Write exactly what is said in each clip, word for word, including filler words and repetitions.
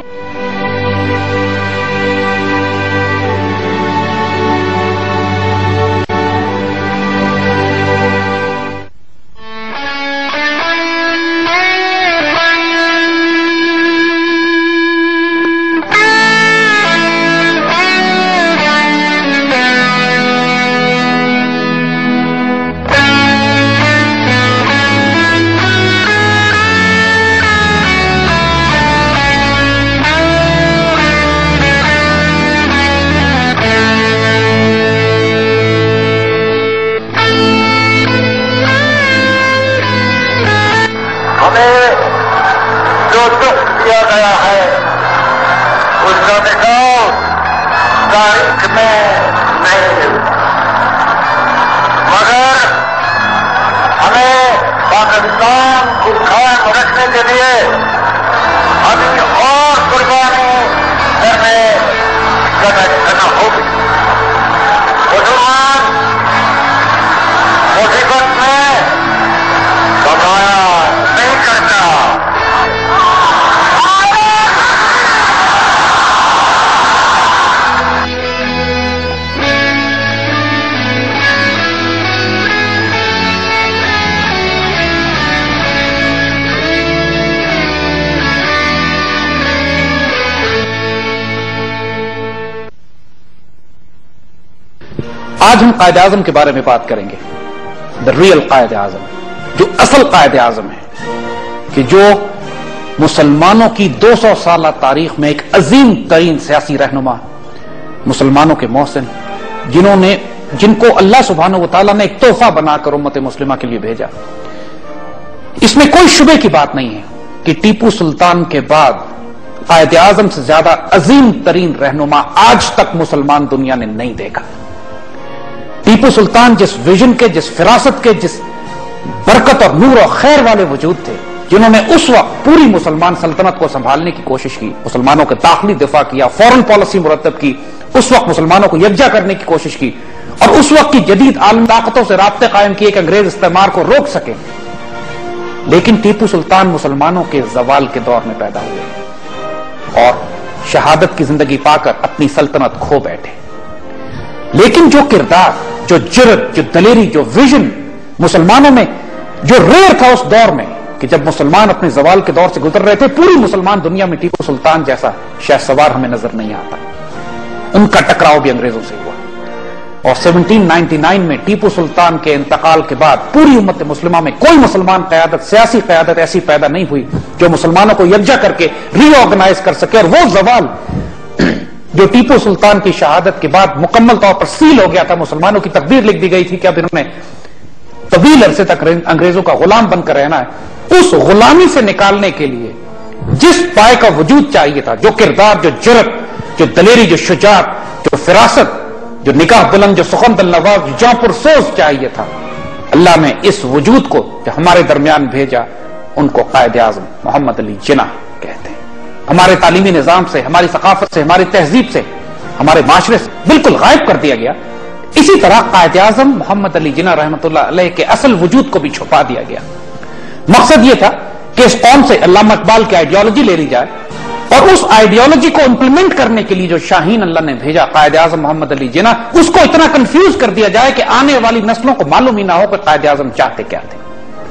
آج ہم قائد اعظم کے بارے میں بات کریں گے، دا ریئل قائد اعظم، جو اصل قائد اعظم ہے، کہ جو مسلمانوں کی دو سو سالہ تاریخ میں ایک عظیم ترین سیاسی رہنما، مسلمانوں کے محسن، جنہوں نے جن کو اللہ سبحانہ و تعالیٰ نے ایک تحفہ بنا کر امت مسلمہ کے لیے بھیجا۔ اس میں کوئی شبے کی بات نہیں ہے کہ ٹیپو سلطان کے بعد قائد اعظم سے زیادہ عظیم ترین رہنما آج تک مسلمان دنیا نے نہیں دیکھا۔ ٹیپو سلطان جس ویژن کے، جس فراست کے، جس برکت اور نور اور خیر والے وجود تھے، جنہوں نے اس وقت پوری مسلمان سلطنت کو سنبھالنے کی کوشش کی، مسلمانوں کے داخلی دفاع کیا، فورن پالیسی مرتب کی، اس وقت مسلمانوں کو یکجا کرنے کی کوشش کی، اور اس وقت کی جدید عالم طاقتوں سے رابطے قائم کیے کہ انگریز استعمار کو روک سکیں۔ لیکن ٹیپو سلطان مسلمانوں کے زوال کے دور میں پیدا ہوئے اور شہادت کی زندگی پا کر اپنی سلطنت کھو بیٹھے۔ لیکن جو کردار، جو جرت، جو دلیری، جو ویژن مسلمانوں میں جو ریئر تھا اس دور میں، کہ جب مسلمان اپنے زوال کے دور سے گزر رہے تھے، پوری مسلمان دنیا میں ٹیپو سلطان جیسا شہ سوار ہمیں نظر نہیں آتا۔ ان کا ٹکراؤ بھی انگریزوں سے ہوا، اور سیونٹین نائنٹی نائن میں ٹیپو سلطان کے انتقال کے بعد پوری امت مسلمہ میں کوئی مسلمان قیادت، سیاسی قیادت ایسی پیدا نہیں ہوئی جو مسلمانوں کو یکجا کر کے ری آرگنائز کر سکے، اور وہ زوال جو ٹیپو سلطان کی شہادت کے بعد مکمل طور پر سیل ہو گیا تھا، مسلمانوں کی تقدیر لکھ دی گئی تھی کہ اب انہوں نے طویل عرصے تک انگریزوں کا غلام بن کر رہنا ہے، اس غلامی سے نکالنے کے لیے جس پائے کا وجود چاہیے تھا، جو کردار، جو جرت، جو دلیری، جو شجاعت، جو فراست، جو نگاہ بلند، جو سخن دل نواز، جو جاں پرسوز چاہیے تھا، اللہ نے اس وجود کو جو ہمارے درمیان بھیجا، ان کو قائد اعظم محمد علی جناح کہتے ہیں۔ ہمارے تعلیمی نظام سے، ہماری ثقافت سے، ہماری تہذیب سے، ہمارے معاشرے سے بالکل غائب کر دیا گیا۔ اسی طرح قائد اعظم محمد علی جناح رحمۃ اللہ علیہ کے اصل وجود کو بھی چھپا دیا گیا۔ مقصد یہ تھا کہ اس قوم سے علامہ اقبال کی آئیڈیالوجی لے لی جائے، اور اس آئیڈیالوجی کو امپلیمنٹ کرنے کے لیے جو شاہین اللہ نے بھیجا قائد اعظم محمد علی جناح، اس کو اتنا کنفیوز کر دیا جائے کہ آنے والی نسلوں کو معلوم ہی نہ ہو کہ قائد اعظم چاہتے کیا تھے۔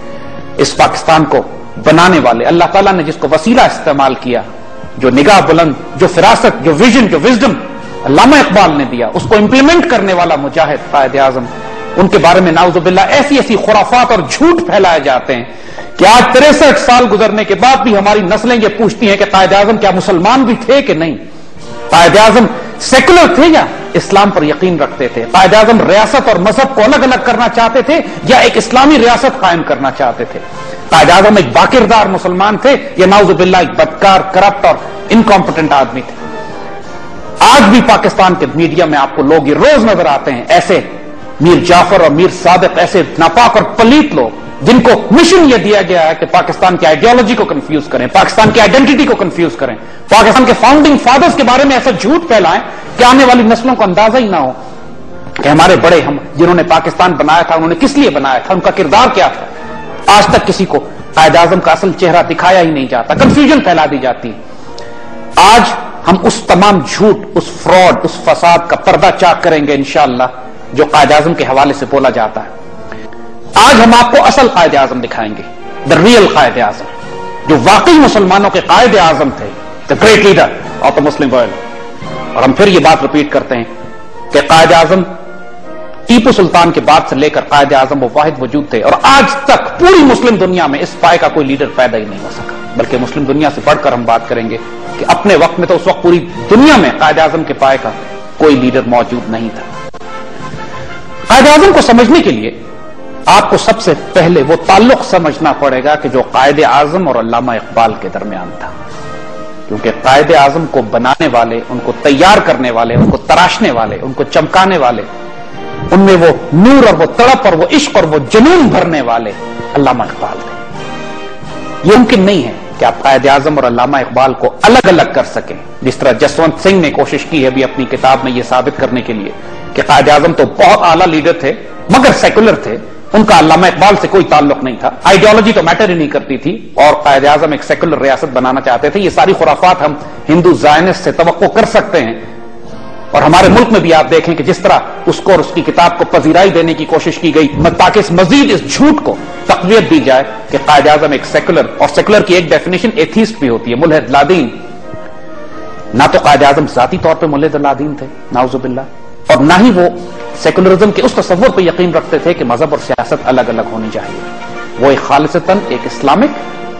اس پاکستان کو بنانے والے اللہ تعالیٰ نے جس کو وسیلہ استعمال کیا، جو نگاہ بلند، جو فراست، جو ویژن، جو وزڈم علامہ اقبال نے دیا، اس کو امپلیمنٹ کرنے والا مجاہد قائد اعظم، ان کے بارے میں نعوذ باللہ ایسی ایسی خرافات اور جھوٹ پھیلائے جاتے ہیں کہ آج تریسٹھ سال گزرنے کے بعد بھی ہماری نسلیں یہ پوچھتی ہیں کہ قائد اعظم کیا مسلمان بھی تھے کہ نہیں؟ قائد اعظم سیکولر تھے یا اسلام پر یقین رکھتے تھے؟ قائد اعظم ریاست اور مذہب کو الگ الگ کرنا چاہتے تھے یا ایک اسلامی ریاست قائم کرنا چاہتے تھے؟ قائد اعظم ایک باکردار مسلمان تھے یا نعوذ باللہ ایک بدکار، کرپٹ اور انکمپٹنٹ آدمی تھے؟ آج بھی پاکستان کے میڈیا میں آپ کو لوگ یہ روز نظر آتے ہیں، ایسے میر جعفر اور میر صادق، ایسے ناپاک اور پلیت لوگ جن کو مشن یہ دیا گیا ہے کہ پاکستان کی آئیڈیالوجی کو کنفیوز کریں، پاکستان کی آئیڈینٹی کو کنفیوز کریں، پاکستان کے فاؤنڈنگ فادرز کے بارے میں ایسا جھوٹ پھیلائیں کہ آنے والی نسلوں کو اندازہ ہی نہ ہو کہ ہمارے بڑے ہم جنہوں نے پاکستان بنایا تھا، انہوں نے کس لیے بنایا تھا، ان کا کردار کیا تھا۔ آج تک کسی کو قائد اعظم کا اصل چہرہ دکھایا ہی نہیں جاتا، کنفیوژن پھیلا دی جاتی۔ آج ہم اس تمام جھوٹ، اس فراڈ، اس فساد کا پردہ چاک کریں گے انشاءاللہ جو قائد اعظم کے حوالے سے بولا جاتا ہے۔ آج ہم آپ کو اصل قائد اعظم دکھائیں گے، دا ریئل قائد اعظم، جو واقعی مسلمانوں کے قائد اعظم تھے، the great leader of the Muslim world. اور ہم پھر یہ بات ریپیٹ کرتے ہیں کہ قائد اعظم ٹیپو سلطان کے بعد سے لے کر قائد اعظم وہ واحد وجود تھے، اور آج تک پوری مسلم دنیا میں اس پائے کا کوئی لیڈر پیدا ہی نہیں ہو سکا۔ بلکہ مسلم دنیا سے بڑھ کر ہم بات کریں گے کہ اپنے وقت میں تو اس وقت پوری دنیا میں قائد اعظم کے پائے کا کوئی لیڈر موجود نہیں تھا۔ قائد اعظم کو سمجھنے کے لیے آپ کو سب سے پہلے وہ تعلق سمجھنا پڑے گا کہ جو قائد اعظم اور علامہ اقبال کے درمیان تھا، کیونکہ قائد اعظم کو بنانے والے، ان کو تیار کرنے والے، ان کو تراشنے والے، ان کو چمکانے والے، ان میں وہ نور اور وہ تڑپ اور وہ عشق اور وہ جنون بھرنے والے علامہ اقبال تھے۔ یہ ممکن نہیں ہے کہ آپ قائد اعظم اور علامہ اقبال کو الگ الگ کر سکیں، جس طرح جسونت سنگھ نے کوشش کی ہے بھی اپنی کتاب میں یہ ثابت کرنے کے لیے کہ قائد اعظم تو بہت اعلیٰ لیڈر تھے مگر سیکولر تھے، ان کا علامہ اقبال سے کوئی تعلق نہیں تھا، آئیڈیالوجی تو میٹر ہی نہیں کرتی تھی، اور قائد اعظم ایک سیکولر ریاست بنانا چاہتے تھے۔ یہ ساری خرافات ہم ہندو زائنسٹ سے توقع کر سکتے ہیں، اور ہمارے ملک میں بھی آپ دیکھیں کہ جس طرح اس کو اور اس کی کتاب کو پذیرائی دینے کی کوشش کی گئی تاکہ اس مزید اس جھوٹ کو تقویت دی جائے کہ قائد اعظم ایک سیکولر، اور سیکولر کی ایک ڈیفینیشن ایتھیسٹ بھی ہوتی ہے، ملحد لادین۔ نہ تو قائد اعظم ذاتی طور پہ ملحد لادین تھے نعوذ باللہ، اور نہ ہی وہ سیکولرزم کے اس تصور پہ یقین رکھتے تھے کہ مذہب اور سیاست الگ الگ ہونی چاہیے۔ وہ ایک خالصتاً ایک اسلامک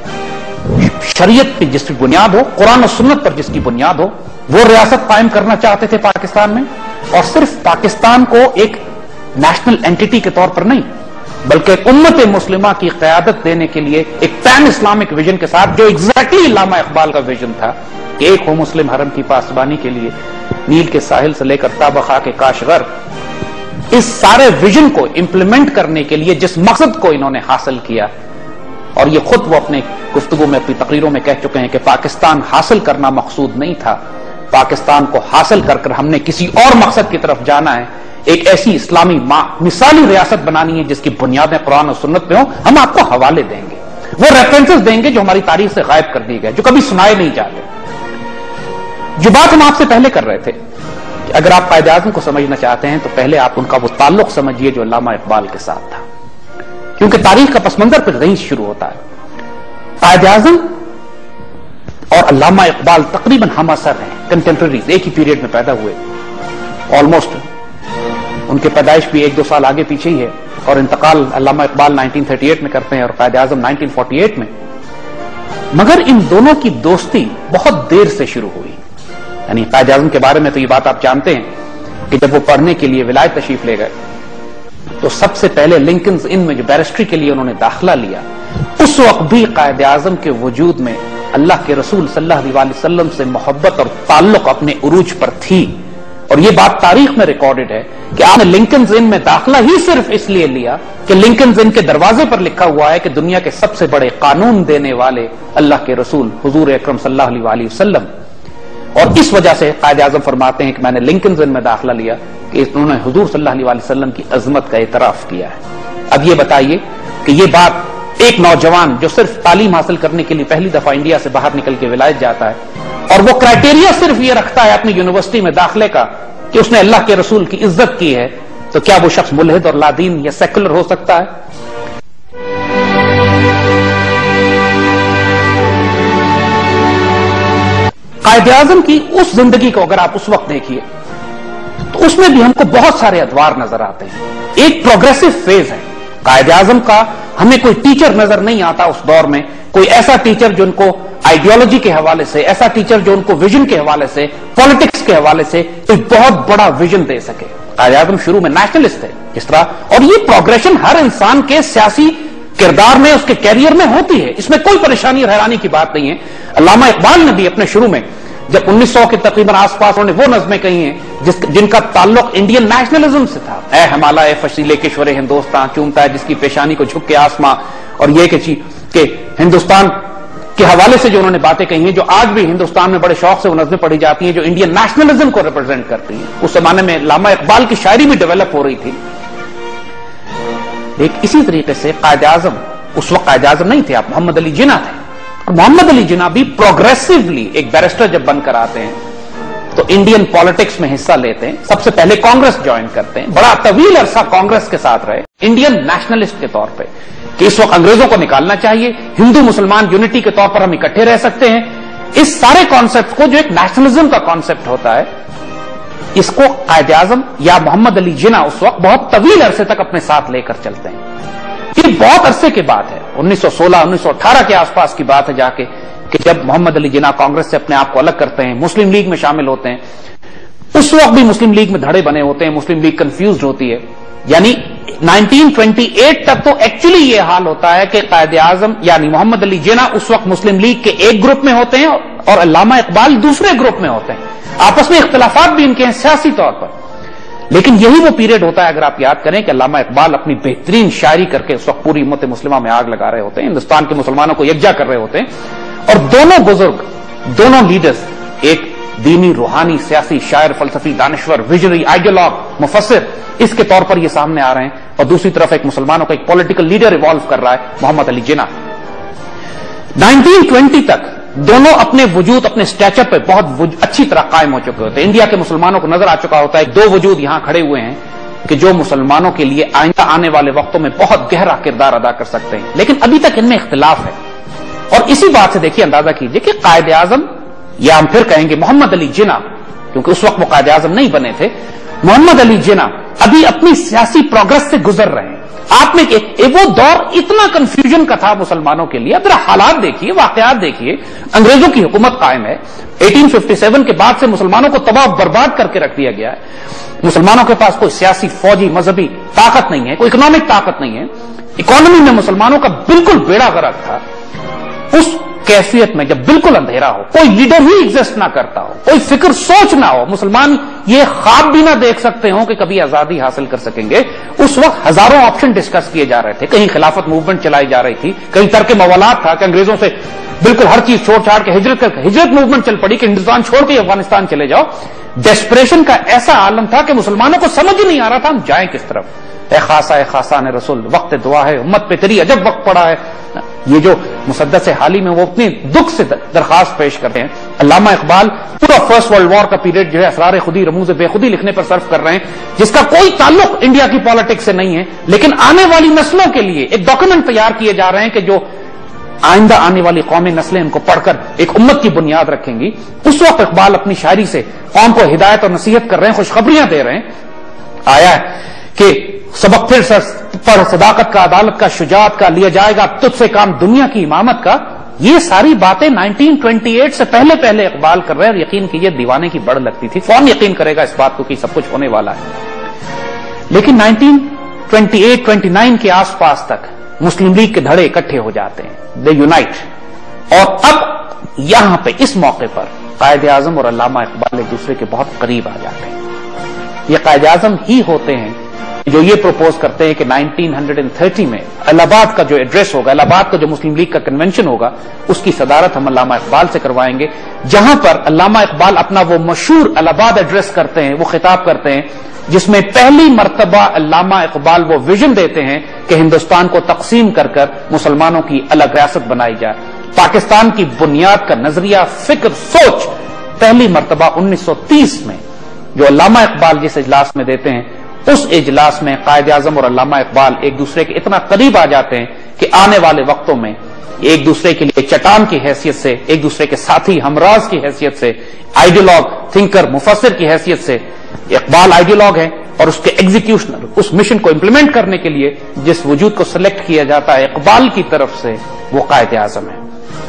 شریعت کی جس کی بنیاد ہو، قرآن و سنت پر جس کی بنیاد ہو، وہ ریاست قائم کرنا چاہتے تھے پاکستان میں، اور صرف پاکستان کو ایک نیشنل اینٹی کے طور پر نہیں بلکہ امت مسلمہ کی قیادت دینے کے لیے ایک پین اسلامک ویژن کے ساتھ، جو ایگزیکٹلی علامہ اقبال کا ویژن تھا کہ ایک ہو مسلم حرم کی پاسبانی کے لیے نیل کے ساحل سے لے کر تابخا کے کاشغر۔ اس سارے ویژن کو امپلیمنٹ کرنے کے لیے جس مقصد کو انہوں نے حاصل کیا، اور یہ خود وہ اپنے گفتگو میں اپنی تقریروں میں کہہ چکے ہیں کہ پاکستان حاصل کرنا مقصود نہیں تھا، پاکستان کو حاصل کر کر ہم نے کسی اور مقصد کی طرف جانا ہے، ایک ایسی اسلامی مثالی ریاست بنانی ہے جس کی بنیادیں قرآن و سنت میں ہوں۔ ہم آپ کو حوالے دیں گے، وہ ریفرنسز دیں گے جو ہماری تاریخ سے غائب کر دی گئے، جو کبھی سنائے نہیں جاتے۔ جو بات ہم آپ سے پہلے کر رہے تھے کہ اگر آپ قائد اعظم کو سمجھنا چاہتے ہیں تو پہلے آپ ان کا وہ تعلق سمجھیے جو علامہ اقبال کے ساتھ تھا، کیونکہ تاریخ کا پس منظر پھر وہیں شروع ہوتا ہے۔ قائد اعظم اور علامہ اقبال تقریباً ہم اثر ہیں، کنٹمپریریز، ایک ہی پیریڈ میں پیدا ہوئے، آلموسٹ ان کے پیدائش بھی ایک دو سال آگے پیچھے ہی ہے، اور انتقال علامہ اقبال نائنٹین تھرٹی ایٹ میں کرتے ہیں اور Quaid Azam nineteen forty eight میں۔ مگر ان دونوں کی دوستی بہت دیر سے شروع ہوئی، یعنی قائد اعظم کے بارے میں تو یہ بات آپ جانتے ہیں کہ جب وہ پڑھنے کے لیے ولایت تشریف لے گئے تو سب سے پہلے لنکنز ان میں جو بیرسٹری کے لیے انہوں نے داخلہ لیا، اس وقت بھی قائد اعظم کے وجود میں اللہ کے رسول صلی اللہ علیہ وسلم سے محبت اور تعلق اپنے عروج پر تھی، اور یہ بات تاریخ میں ریکارڈڈ ہے کہ آپ نے لنکنز ان میں داخلہ ہی صرف اس لیے لیا کہ لنکنز ان کے دروازے پر لکھا ہوا ہے کہ دنیا کے سب سے بڑے قانون دینے والے اللہ کے رسول حضور اکرم صلی اللہ علیہ وسلم، اور اس وجہ سے قائد اعظم فرماتے ہیں کہ میں نے لنکنز ان میں داخلہ لیا کہ انہوں نے حضور صلی اللہ علیہ وسلم کی عظمت کا اعتراف کیا ہے۔ اب یہ بتائیے کہ یہ بات ایک نوجوان جو صرف تعلیم حاصل کرنے کے لیے پہلی دفعہ انڈیا سے باہر نکل کے ولایت جاتا ہے، اور وہ کرائٹیریا صرف یہ رکھتا ہے اپنی یونیورسٹی میں داخلے کا کہ اس نے اللہ کے رسول کی عزت کی ہے، تو کیا وہ شخص ملحد اور لادین یا سیکولر ہو سکتا ہے؟ قائد اعظم کی اس زندگی کو اگر آپ اس وقت دیکھیے تو اس میں بھی ہم کو بہت سارے ادوار نظر آتے ہیں۔ ایک پروگریسو فیز ہے قائد اعظم کا، ہمیں کوئی ٹیچر نظر نہیں آتا اس دور میں، کوئی ایسا ٹیچر جو ان کو آئیڈیالوجی کے حوالے سے، ایسا ٹیچر جو ان کو ویژن کے حوالے سے، پالیٹکس کے حوالے سے کوئی بہت بڑا ویژن دے سکے۔ قائد اعظم شروع میں نیشنلسٹ تھے جس طرح، اور یہ پروگریشن ہر انسان کے سیاسی کردار میں، اس کے کیریئر میں ہوتی ہے، اس میں کوئی پریشانی اور حیرانی کی بات نہیں ہے۔ علامہ اقبال نے بھی اپنے شروع میں جب انیس سو کے تقریباً آس پاس انہوں نے وہ نظمیں کہی ہیں جس جن کا تعلق انڈین نیشنلزم سے تھا، اے ہمالا اے فصیلے کشور ہندوستان چومتا ہے جس کی پیشانی کو جھک کے آسماں، اور یہ کہ کہ ہندوستان کے حوالے سے جو انہوں نے باتیں کہی ہیں جو آج بھی ہندوستان میں بڑے شوق سے وہ نظمیں پڑھی جاتی ہیں جو انڈین نیشنلزم کو ریپرزینٹ کرتی ہیں۔ اس زمانے میں علامہ اقبال کی شاعری بھی ڈیولپ ہو رہی تھی۔ ایک اسی طریقے سے قائد اعظم اس وقت قائد اعظم نہیں تھے، آپ محمد علی جناح تھے، تو محمد علی جناح بھی پروگریسولی ایک بیرسٹر جب بن کر آتے ہیں تو انڈین پالیٹکس میں حصہ لیتے ہیں. سب سے پہلے کانگریس جوائن کرتے ہیں, بڑا طویل عرصہ کانگریس کے ساتھ رہے انڈین نیشنلسٹ کے طور پہ کہ اس وقت انگریزوں کو نکالنا چاہیے, ہندو مسلمان یونٹی کے طور پر ہم اکٹھے رہ سکتے ہیں. اس سارے کانسیپٹ کو جو ایک نیشنلزم کا کانسیپٹ ہوتا ہے, اس کو قائد اعظم یا محمد علی جناح اس وقت بہت طویل عرصے تک اپنے ساتھ لے کر چلتے ہیں. یہ بہت عرصے کی بات ہے, انیس سو سولہ انیس سو اٹھارہ کے آس پاس کی بات ہے جا کے کہ جب محمد علی جناح کانگریس سے اپنے آپ کو الگ کرتے ہیں, مسلم لیگ میں شامل ہوتے ہیں. اس وقت بھی مسلم لیگ میں دھڑے بنے ہوتے ہیں, مسلم لیگ کنفیوزڈ ہوتی ہے. یعنی نائنٹین ٹوینٹی ایٹ تک تو ایکچولی یہ حال ہوتا ہے کہ قائد اعظم یعنی محمد علی جناح اس وقت مسلم لیگ کے ایک گروپ میں ہوتے ہیں اور علامہ اقبال دوسرے گروپ میں ہوتے ہیں. آپس میں اختلافات بھی ان کے ہیں سیاسی طور پر, لیکن یہی وہ پیریڈ ہوتا ہے اگر آپ یاد کریں کہ علامہ اقبال اپنی بہترین شاعری کر کے اس وقت پوری امت مسلمہ میں آگ لگا رہے ہوتے ہیں, ہندوستان کے مسلمانوں کو یکجا کر رہے ہوتے ہیں. اور دونوں بزرگ, دونوں لیڈرز, ایک دینی روحانی سیاسی شاعر فلسفی دانشور ویژنری آئیڈیالوگ مفسر اس کے طور پر یہ سامنے آ رہے ہیں, اور دوسری طرف ایک مسلمانوں کا ایک پولیٹیکل لیڈر ایوالو کر رہا ہے محمد علی جناح. نائنٹین ٹوینٹی تک دونوں اپنے وجود اپنے سٹیچر پہ بہت اچھی طرح قائم ہو چکے ہوتے ہیں. انڈیا کے مسلمانوں کو نظر آ چکا ہوتا ہے دو وجود یہاں کھڑے ہوئے ہیں کہ جو مسلمانوں کے لیے آئندہ آنے والے وقتوں میں بہت گہرا کردار ادا کر سکتے ہیں, لیکن ابھی تک ان میں اختلاف ہے. اور اسی بات سے دیکھیے اندازہ کیجئے کہ قائد اعظم یا ہم پھر کہیں گے محمد علی جناح, کیونکہ اس وقت وہ قائد اعظم نہیں بنے تھے, محمد علی جناح ابھی اپنی سیاسی پروگرس سے گزر رہے ہیں. آپ میں ایک وہ دور اتنا کنفیوژن کا تھا مسلمانوں کے لیے. اب ذرا حالات دیکھیے, واقعات دیکھیے. انگریزوں کی حکومت قائم ہے, اٹھارہ سو سیون کے بعد سے مسلمانوں کو تباہ برباد کر کے رکھ دیا گیا ہے. مسلمانوں کے پاس کوئی سیاسی فوجی مذہبی طاقت نہیں ہے, کوئی اکنامک طاقت نہیں ہے. اکانومی میں مسلمانوں کا بالکل بیڑا غرق تھا. اس کیفیت میں جب بالکل اندھیرا ہو, کوئی لیڈر ہی ایگزسٹ نہ کرتا ہو, کوئی فکر سوچ نہ ہو, مسلمان یہ خواب بھی نہ دیکھ سکتے ہوں کہ کبھی آزادی حاصل کر سکیں گے, اس وقت ہزاروں آپشن ڈسکس کیے جا رہے تھے. کہیں خلافت موومنٹ چلائی جا رہی تھی, کہیں ترک موالات تھا کہ انگریزوں سے بالکل ہر چیز چھوڑ چھاڑ کے ہجرت کر ہجرت موومنٹ چل پڑی کہ ہندوستان چھوڑ کے افغانستان چلے جاؤ. ڈیسپریشن کا ایسا عالم تھا کہ مسلمانوں کو سمجھ ہی نہیں آ رہا تھا ہم جائیں کس طرف. اے خاصا اے خاصان رسول, وقت دعا ہے امت پہ تیری عجب وقت پڑا ہے. یہ جو مسدس حالی میں وہ اپنی دکھ سے درخواست پیش کرتے ہیں. علامہ اقبال پورا فرسٹ ورلڈ وار کا پیریڈ جو ہے اسرار خودی رموز بے خودی لکھنے پر صرف کر رہے ہیں, جس کا کوئی تعلق انڈیا کی پالیٹکس سے نہیں ہے, لیکن آنے والی نسلوں کے لیے ایک ڈاکومنٹ تیار کیے جا رہے ہیں کہ جو آئندہ آنے والی قومی نسلیں ان کو پڑھ کر ایک امت کی بنیاد رکھیں گی. اس وقت اقبال اپنی شاعری سے قوم کو ہدایت اور نصیحت کر رہے ہیں, خوشخبریاں دے رہے ہیں. آیا ہے کہ سبق پھر پر صداقت کا, عدالت کا, شجاعت کا لیا جائے گا تجھ سے کام دنیا کی امامت کا. یہ ساری باتیں نائنٹین ٹوینٹی ایٹ سے پہلے پہلے اقبال کر رہے ہیں, اور یقین کیجیے دیوانے کی بڑھ لگتی تھی. فوراً یقین کرے گا اس بات کو کہ سب کچھ ہونے والا ہے. لیکن nineteen twenty eight twenty nine کے آس پاس تک مسلم لیگ کے دھڑے اکٹھے ہو جاتے ہیں, دے یونائٹ. اور اب یہاں پہ اس موقع پر قائد اعظم اور علامہ اقبال ایک دوسرے کے بہت قریب آ جاتے ہیں. یہ قائد اعظم ہی ہوتے ہیں جو یہ پروپوز کرتے ہیں کہ نائنٹین تھرٹی میں الہ آباد کا جو ایڈریس ہوگا, الہ آباد کا جو مسلم لیگ کا کنونشن ہوگا, اس کی صدارت ہم علامہ اقبال سے کروائیں گے, جہاں پر علامہ اقبال اپنا وہ مشہور الہ آباد ایڈریس کرتے ہیں, وہ خطاب کرتے ہیں جس میں پہلی مرتبہ علامہ اقبال وہ ویژن دیتے ہیں کہ ہندوستان کو تقسیم کر کر مسلمانوں کی الگ ریاست بنائی جائے. پاکستان کی بنیاد کا نظریہ, فکر, سوچ پہلی مرتبہ انیس سو تیس میں جو علامہ اقبال جس اجلاس میں دیتے ہیں, اس اجلاس میں قائد اعظم اور علامہ اقبال ایک دوسرے کے اتنا قریب آ جاتے ہیں کہ آنے والے وقتوں میں ایک دوسرے کے لیے چٹان کی حیثیت سے, ایک دوسرے کے ساتھی ہمراز کی حیثیت سے, آئیڈیالوگ, تھنکر, مفسر کی حیثیت سے. اقبال آئیڈیالوگ ہے اور اس کے ایگزیکیوشنر, اس مشن کو امپلیمنٹ کرنے کے لیے جس وجود کو سلیکٹ کیا جاتا ہے اقبال کی طرف سے, وہ قائد اعظم ہے.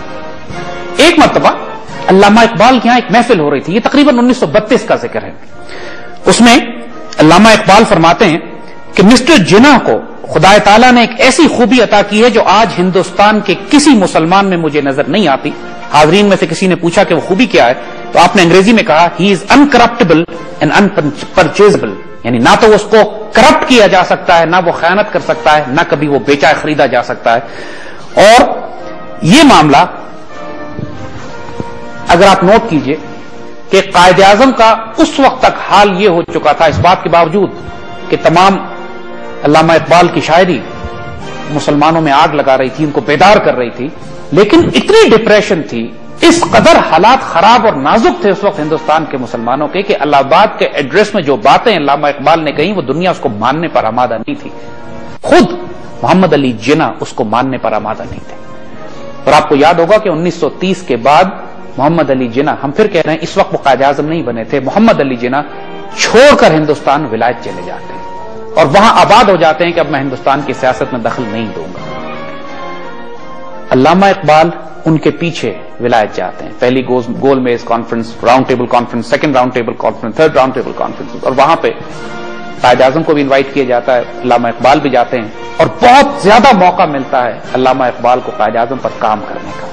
ایک مرتبہ علامہ اقبال کے یہاں ایک محفل ہو رہی تھی, یہ تقریباً انیس سو بتیس کا ذکر ہے. اس میں علامہ اقبال فرماتے ہیں کہ مسٹر جناح کو خدا تعالیٰ نے ایک ایسی خوبی عطا کی ہے جو آج ہندوستان کے کسی مسلمان میں مجھے نظر نہیں آتی. حاضرین میں سے کسی نے پوچھا کہ وہ خوبی کیا ہے, تو آپ نے انگریزی میں کہا ہی از انکرپٹیبل اینڈ انپرچیزبل, یعنی نہ تو اس کو کرپٹ کیا جا سکتا ہے, نہ وہ خیانت کر سکتا ہے, نہ کبھی وہ بیچا خریدا جا سکتا ہے. اور یہ معاملہ اگر آپ نوٹ کیجئے کہ قائد اعظم کا اس وقت تک حال یہ ہو چکا تھا, اس بات کے باوجود کہ تمام علامہ اقبال کی شاعری مسلمانوں میں آگ لگا رہی تھی, ان کو بیدار کر رہی تھی, لیکن اتنی ڈپریشن تھی، اس قدر حالات خراب اور نازک تھے اس وقت ہندوستان کے مسلمانوں کے کہ الہ آباد کے ایڈریس میں جو باتیں علامہ اقبال نے کہیں وہ دنیا اس کو ماننے پر آمادہ نہیں تھی، خود محمد علی جناح اس کو ماننے پر آمادہ نہیں تھے۔ اور آپ کو یاد ہوگا کہ انیس سو تیس کے بعد محمد علی جناح، ہم پھر کہہ رہے ہیں اس وقت وہ قائد اعظم نہیں بنے تھے، محمد علی جناح چھوڑ کر ہندوستان ولایت چلے جاتے ہیں اور وہاں آباد ہو جاتے ہیں کہ اب میں ہندوستان کی سیاست میں دخل نہیں دوں گا۔ علامہ اقبال ان کے پیچھے ولایت جاتے ہیں، پہلی گول میز conference, round table conference, second round table conference, third round table conference, اور وہاں پہ قائد اعظم کو بھی انوائٹ کیا جاتا ہے، علامہ اقبال بھی جاتے ہیں، اور بہت زیادہ موقع ملتا ہے علامہ اقبال کو قائد اعظم پر کام کرنے کا۔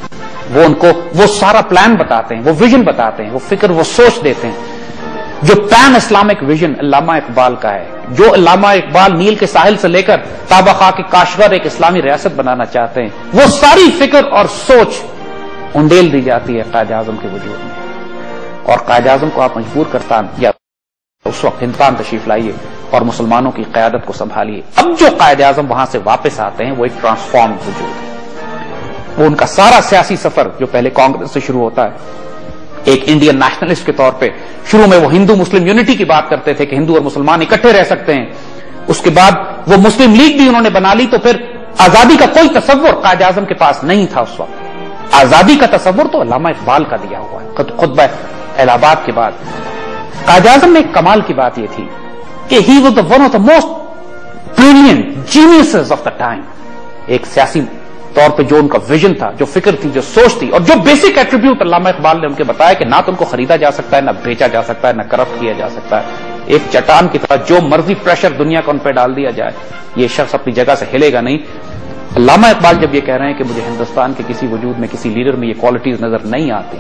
وہ ان کو وہ سارا پلان بتاتے ہیں، وہ ویژن بتاتے ہیں، وہ فکر، وہ سوچ دیتے ہیں جو پین اسلامک ویژن علامہ اقبال کا ہے، جو علامہ اقبال نیل کے ساحل سے لے کر تابہ خاک کے کاشغر ایک اسلامی ریاست بنانا چاہتے ہیں، وہ ساری فکر اور سوچ انڈیل دی جاتی ہے قائد اعظم کے وجود میں، اور قائد اعظم کو آپ مجبور کرتا یا اس وقت ہندوستان تشریف لائیے اور مسلمانوں کی قیادت کو سنبھالیے۔ اب جو قائد اعظم وہاں سے واپس آتے ہیں وہ ایک ٹرانسفارم وجود ہے، وہ ان کا سارا سیاسی سفر جو پہلے کانگریس سے شروع ہوتا ہے ایک انڈین نیشنلسٹ کے طور پہ، شروع میں وہ ہندو مسلم یونٹی کی بات کرتے تھے کہ ہندو اور مسلمان اکٹھے رہ سکتے ہیں، اس کے بعد وہ مسلم لیگ بھی انہوں نے بنا لی، تو پھر آزادی کا کوئی تصور قائد اعظم کے پاس نہیں تھا اس وقت۔ آزادی کا تصور تو علامہ اقبال کا دیا ہوا ہے خطبہ الہ آباد کے بعد۔ قائد اعظم میں ایک کمال کی بات یہ تھی کہ he was one of the most brilliant geniuses of the time, ایک سیاسی طور پہ جو ان کا ویژن تھا، جو فکر تھی، جو سوچ تھی، اور جو بیسک ایٹریبیوٹ علامہ اقبال نے ان کے بتایا کہ نہ تو ان کو خریدا جا سکتا ہے، نہ بیچا جا سکتا ہے، نہ کرپٹ کیا جا سکتا ہے، ایک چٹان کی طرح جو مرضی پریشر دنیا کا ان پہ ڈال دیا جائے یہ شخص اپنی جگہ سے ہلے گا نہیں۔ علامہ اقبال جب یہ کہہ رہے ہیں کہ مجھے ہندوستان کے کسی وجود میں، کسی لیڈر میں یہ کوالٹیز نظر نہیں آتی،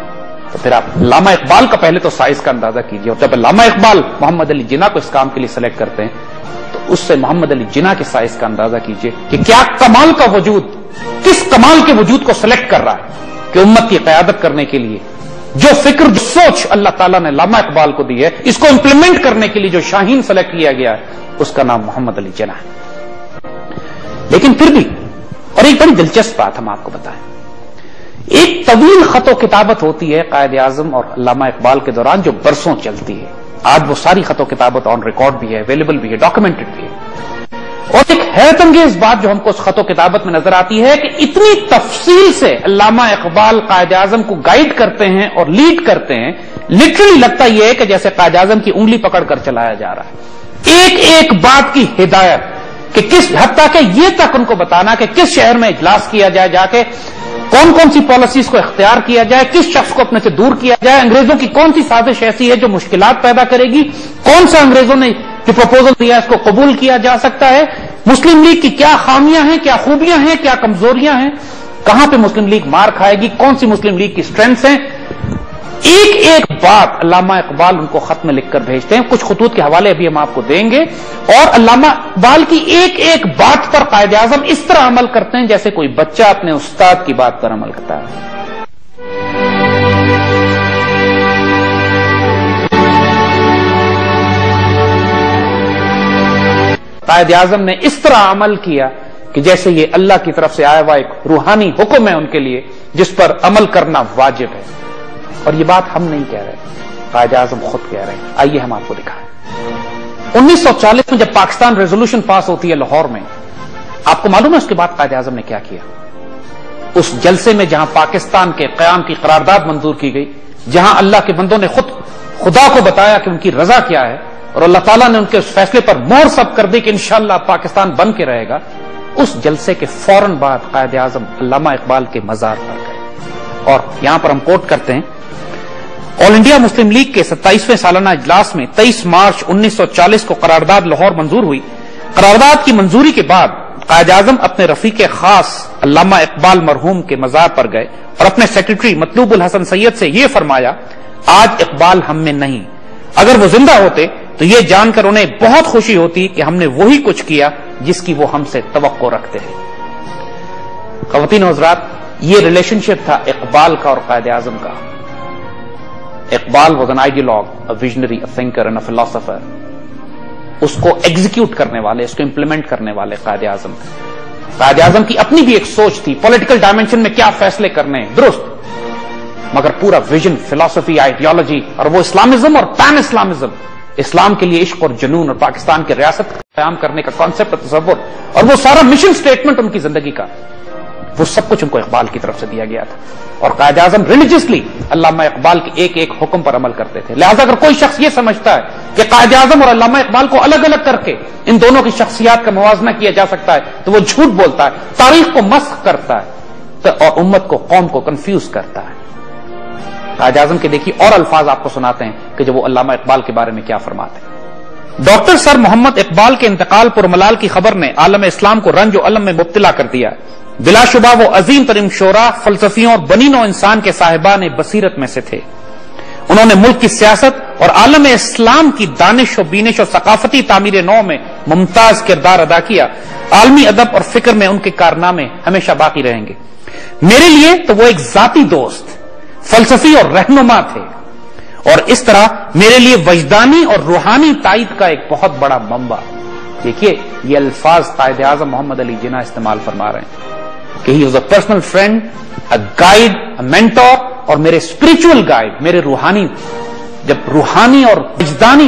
تو پھر آپ علامہ اقبال کا پہلے تو سائز کا اندازہ کیجیے، اور جب علامہ اقبال محمد علی جناح کو اس کام کے لیے سلیکٹ کرتے ہیں تو اس سے محمد علی جناح کے سائز کا اندازہ کیجیے کہ کیا کمال کا وجود، کس کمال کے وجود کو سلیکٹ کر رہا ہے کہ امت کی قیادت کرنے کے لیے جو فکر، جو سوچ اللہ تعالیٰ نے علامہ اقبال کو دی ہے، اس کو امپلیمنٹ کرنے کے لیے جو شاہین سلیکٹ کیا گیا ہے اس کا نام محمد علی جناح ہے۔ لیکن پھر بھی، اور ایک بڑی دلچسپ بات ہم آپ کو بتائیں، ایک طویل خط و کتابت ہوتی ہے قائد اعظم اور علامہ اقبال کے دوران جو برسوں چلتی ہے، آج وہ ساری خط و کتابت آن ریکارڈ بھی ہے، اویلیبل بھی ہے، ڈاکومنٹڈ بھی ہے، اور ایک حیرت انگیز بات جو ہم کو اس خط و کتابت میں نظر آتی ہے کہ اتنی تفصیل سے علامہ اقبال قائد اعظم کو گائیڈ کرتے ہیں اور لیڈ کرتے ہیں، لٹرلی لگتا یہ ہے کہ جیسے قائد اعظم کی انگلی پکڑ کر چلایا جا رہا ہے، ایک ایک بات کی ہدایت، کہ کس حتیٰ کہ یہ تک ان کو بتانا کہ کس شہر میں اجلاس کیا جائے، جا کے کون کون سی پالیسیز کو اختیار کیا جائے، کس شخص کو اپنے سے دور کیا جائے، انگریزوں کی کون سی سازش ایسی ہے جو مشکلات پیدا کرے گی، کون سا انگریزوں نے جو پروپوزل دیا اس کو قبول کیا جا سکتا ہے، مسلم لیگ کی کیا خامیاں ہیں، کیا خوبیاں ہیں، کیا کمزوریاں ہیں، کہاں پہ مسلم لیگ مار کھائے گی، کون سی مسلم لیگ کی اسٹرینتھس ہیں، ایک ایک بات علامہ اقبال ان کو خط میں لکھ کر بھیجتے ہیں۔ کچھ خطوط کے حوالے ابھی ہم آپ کو دیں گے، اور علامہ اقبال کی ایک ایک بات پر قائد اعظم اس طرح عمل کرتے ہیں جیسے کوئی بچہ اپنے استاد کی بات پر عمل کرتا ہے۔ قائد اعظم نے اس طرح عمل کیا کہ جیسے یہ اللہ کی طرف سے آیا ہوا ایک روحانی حکم ہے ان کے لیے جس پر عمل کرنا واجب ہے، اور یہ بات ہم نہیں کہہ رہے، قائد اعظم خود کہہ رہے ہیں۔ آئیے ہم آپ کو دکھائیں۔ انیس سو چالیس میں جب پاکستان ریزولوشن پاس ہوتی ہے لاہور میں، آپ کو معلوم ہے اس کے بعد قائد اعظم نے کیا کیا؟ اس جلسے میں جہاں پاکستان کے قیام کی قرارداد منظور کی گئی، جہاں اللہ کے بندوں نے خود خدا کو بتایا کہ ان کی رضا کیا ہے، اور اللہ تعالیٰ نے ان کے اس فیصلے پر مہر سب کر دی کہ انشاءاللہ پاکستان بن کے رہے گا، اس جلسے کے فوراً بعد قائد اعظم علامہ اقبال کے مزار پر گئے، اور یہاں پر ہم کوٹ کرتے ہیں، آل انڈیا مسلم لیگ کے ستائیسویں سالانہ اجلاس میں تیئیس مارچ انیس سو چالیس کو قرارداد لاہور منظور ہوئی۔ قرارداد کی منظوری کے بعد قائد اعظم اپنے رفیق خاص علامہ اقبال مرحوم کے مزار پر گئے اور اپنے سیکرٹری مطلوب الحسن سید سے یہ فرمایا، آج اقبال ہم میں نہیں، اگر وہ زندہ ہوتے تو یہ جان کر انہیں بہت خوشی ہوتی کہ ہم نے وہی کچھ کیا جس کی وہ ہم سے توقع رکھتے ہیں۔ خواتین و حضرات، یہ ریلیشن شپ تھا اقبال کا اور قائد اعظم کا۔ Iqbal was an ideologue, a visionary, a thinker and a philosopher. اس کو ایگزیکیوٹ کرنے والے، اس کو امپلیمنٹ کرنے والے قائد اعظم تھے۔ قائد اعظم کی اپنی بھی ایک سوچ تھی، پولیٹیکل ڈائمینشن میں کیا فیصلے کرنے ہیں، درست، مگر پورا ویژن، فلسفی، آئیڈیالوجی، اور وہ اسلامزم اور پین اسلامزم، اسلام کے لیے عشق اور جنون اور پاکستان کی ریاست قیام کرنے کا کانسیپٹ، تصور، اور وہ سارا مشن سٹیٹمنٹ ان کی زندگی کا، وہ سب کچھ ان کو اقبال کی طرف سے دیا گیا تھا. اور قائد اعظم ریلیجیسلی علامہ اقبال کے ایک ایک حکم پر عمل کرتے تھے. لہذا اگر کوئی شخص یہ سمجھتا ہے کہ قائد اعظم اور علامہ اقبال کو الگ الگ کر کے ان دونوں کی شخصیات کا موازنہ کیا جا سکتا ہے تو وہ جھوٹ بولتا ہے، تاریخ کو مسخ کرتا ہے اور امت کو، قوم کو کنفیوز کرتا ہے. قائد اعظم کے دیکھیے اور الفاظ آپ کو سناتے ہیں کہ جو وہ علامہ اقبال کے بارے میں کیا فرماتے ہیں. ڈاکٹر سر محمد اقبال کے انتقال پر ملال کی خبر نے عالم اسلام کو رنج و الم میں مبتلا کر دیا. بلا شبہ وہ عظیم ترین شعراء، فلسفیوں اور بنین و انسان کے صاحبان بصیرت میں سے تھے. انہوں نے ملک کی سیاست اور عالم اسلام کی دانش و بینش اور ثقافتی تعمیر نو میں ممتاز کردار ادا کیا. عالمی ادب اور فکر میں ان کے کارنامے ہمیشہ باقی رہیں گے. میرے لیے تو وہ ایک ذاتی دوست، فلسفی اور رہنما تھے، اور اس طرح میرے لیے وجدانی اور روحانی تائید کا ایک بہت بڑا منبع. دیکھیے یہ الفاظ قائد اعظم محمد علی جناح استعمال فرما رہے ہیں کہ he was a personal friend, a guide, a mentor, اور میرے اسپرچل گائیڈ، میرے روحانی. جب روحانی اور وجدانی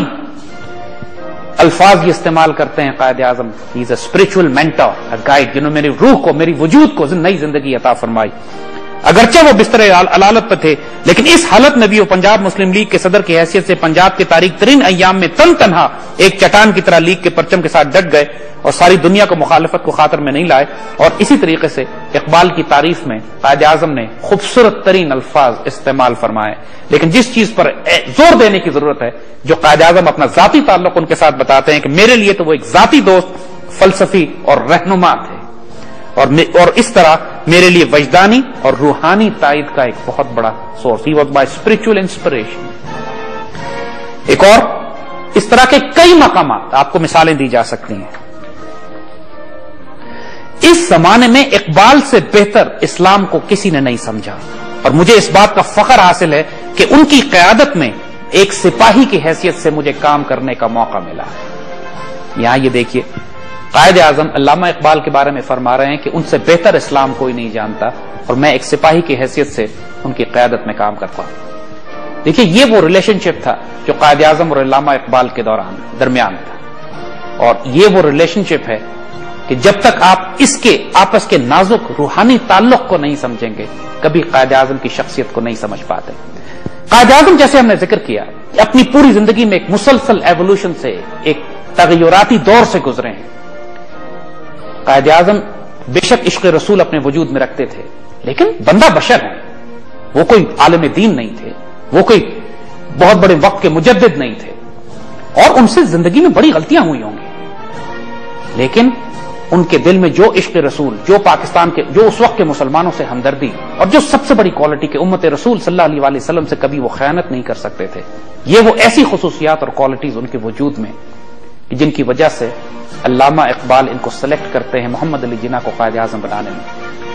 الفاظ یہ استعمال کرتے ہیں Quaid Azam, he is a spiritual mentor, a guide, جنہوں نے میری روح کو، میری وجود کو نئی زندگی عطا فرمائی. اگرچہ وہ بستر علالت پر تھے لیکن اس حالت میں بھی وہ پنجاب مسلم لیگ کے صدر کی حیثیت سے پنجاب کے تاریک ترین ایام میں تن تنہا ایک چٹان کی طرح لیگ کے پرچم کے ساتھ ڈٹ گئے اور ساری دنیا کو مخالفت کو خاطر میں نہیں لائے. اور اسی طریقے سے اقبال کی تعریف میں قائد اعظم نے خوبصورت ترین الفاظ استعمال فرمائے. لیکن جس چیز پر زور دینے کی ضرورت ہے، جو قائد اعظم اپنا ذاتی تعلق ان کے ساتھ بتاتے ہیں کہ میرے لیے تو وہ ایک ذاتی دوست، فلسفی اور رہنما تھے، اور اور اس طرح میرے لیے وجدانی اور روحانی تائید کا ایک بہت بڑا source. He was my spiritual inspiration. ایک اور اس طرح کے کئی مقامات آپ کو مثالیں دی جا سکتی ہیں. اس زمانے میں اقبال سے بہتر اسلام کو کسی نے نہیں سمجھا، اور مجھے اس بات کا فخر حاصل ہے کہ ان کی قیادت میں ایک سپاہی کی حیثیت سے مجھے کام کرنے کا موقع ملا. یہاں یہ دیکھیے قائد اعظم علامہ اقبال کے بارے میں فرما رہے ہیں کہ ان سے بہتر اسلام کوئی نہیں جانتا، اور میں ایک سپاہی کی حیثیت سے ان کی قیادت میں کام کرتا ہوں. دیکھیے یہ وہ ریلیشن شپ تھا جو قائد اعظم اور علامہ اقبال کے دوران درمیان تھا، اور یہ وہ ریلیشن شپ ہے کہ جب تک آپ اس کے آپس کے نازک روحانی تعلق کو نہیں سمجھیں گے کبھی قائد اعظم کی شخصیت کو نہیں سمجھ پاتے. قائد اعظم جیسے ہم نے ذکر کیا اپنی پوری زندگی میں ایک مسلسل ایوولوشن سے، ایک تغیراتی دور سے گزرے ہیں. قائد اعظم بے شک عشق رسول اپنے وجود میں رکھتے تھے لیکن بندہ بشر ہے، وہ کوئی عالم دین نہیں تھے، وہ کوئی بہت بڑے وقت کے مجدد نہیں تھے، اور ان سے زندگی میں بڑی غلطیاں ہوئی ہوں گی، لیکن ان کے دل میں جو عشق رسول، جو پاکستان کے، جو اس وقت کے مسلمانوں سے ہمدردی، اور جو سب سے بڑی کوالٹی کے امت رسول صلی اللہ علیہ وسلم سے کبھی وہ خیانت نہیں کر سکتے تھے، یہ وہ ایسی خصوصیات اور کوالٹیز ان کے وجود میں جن کی وجہ سے علامہ اقبال ان کو سلیکٹ کرتے ہیں محمد علی جناح کو قائد اعظم بنانے میں.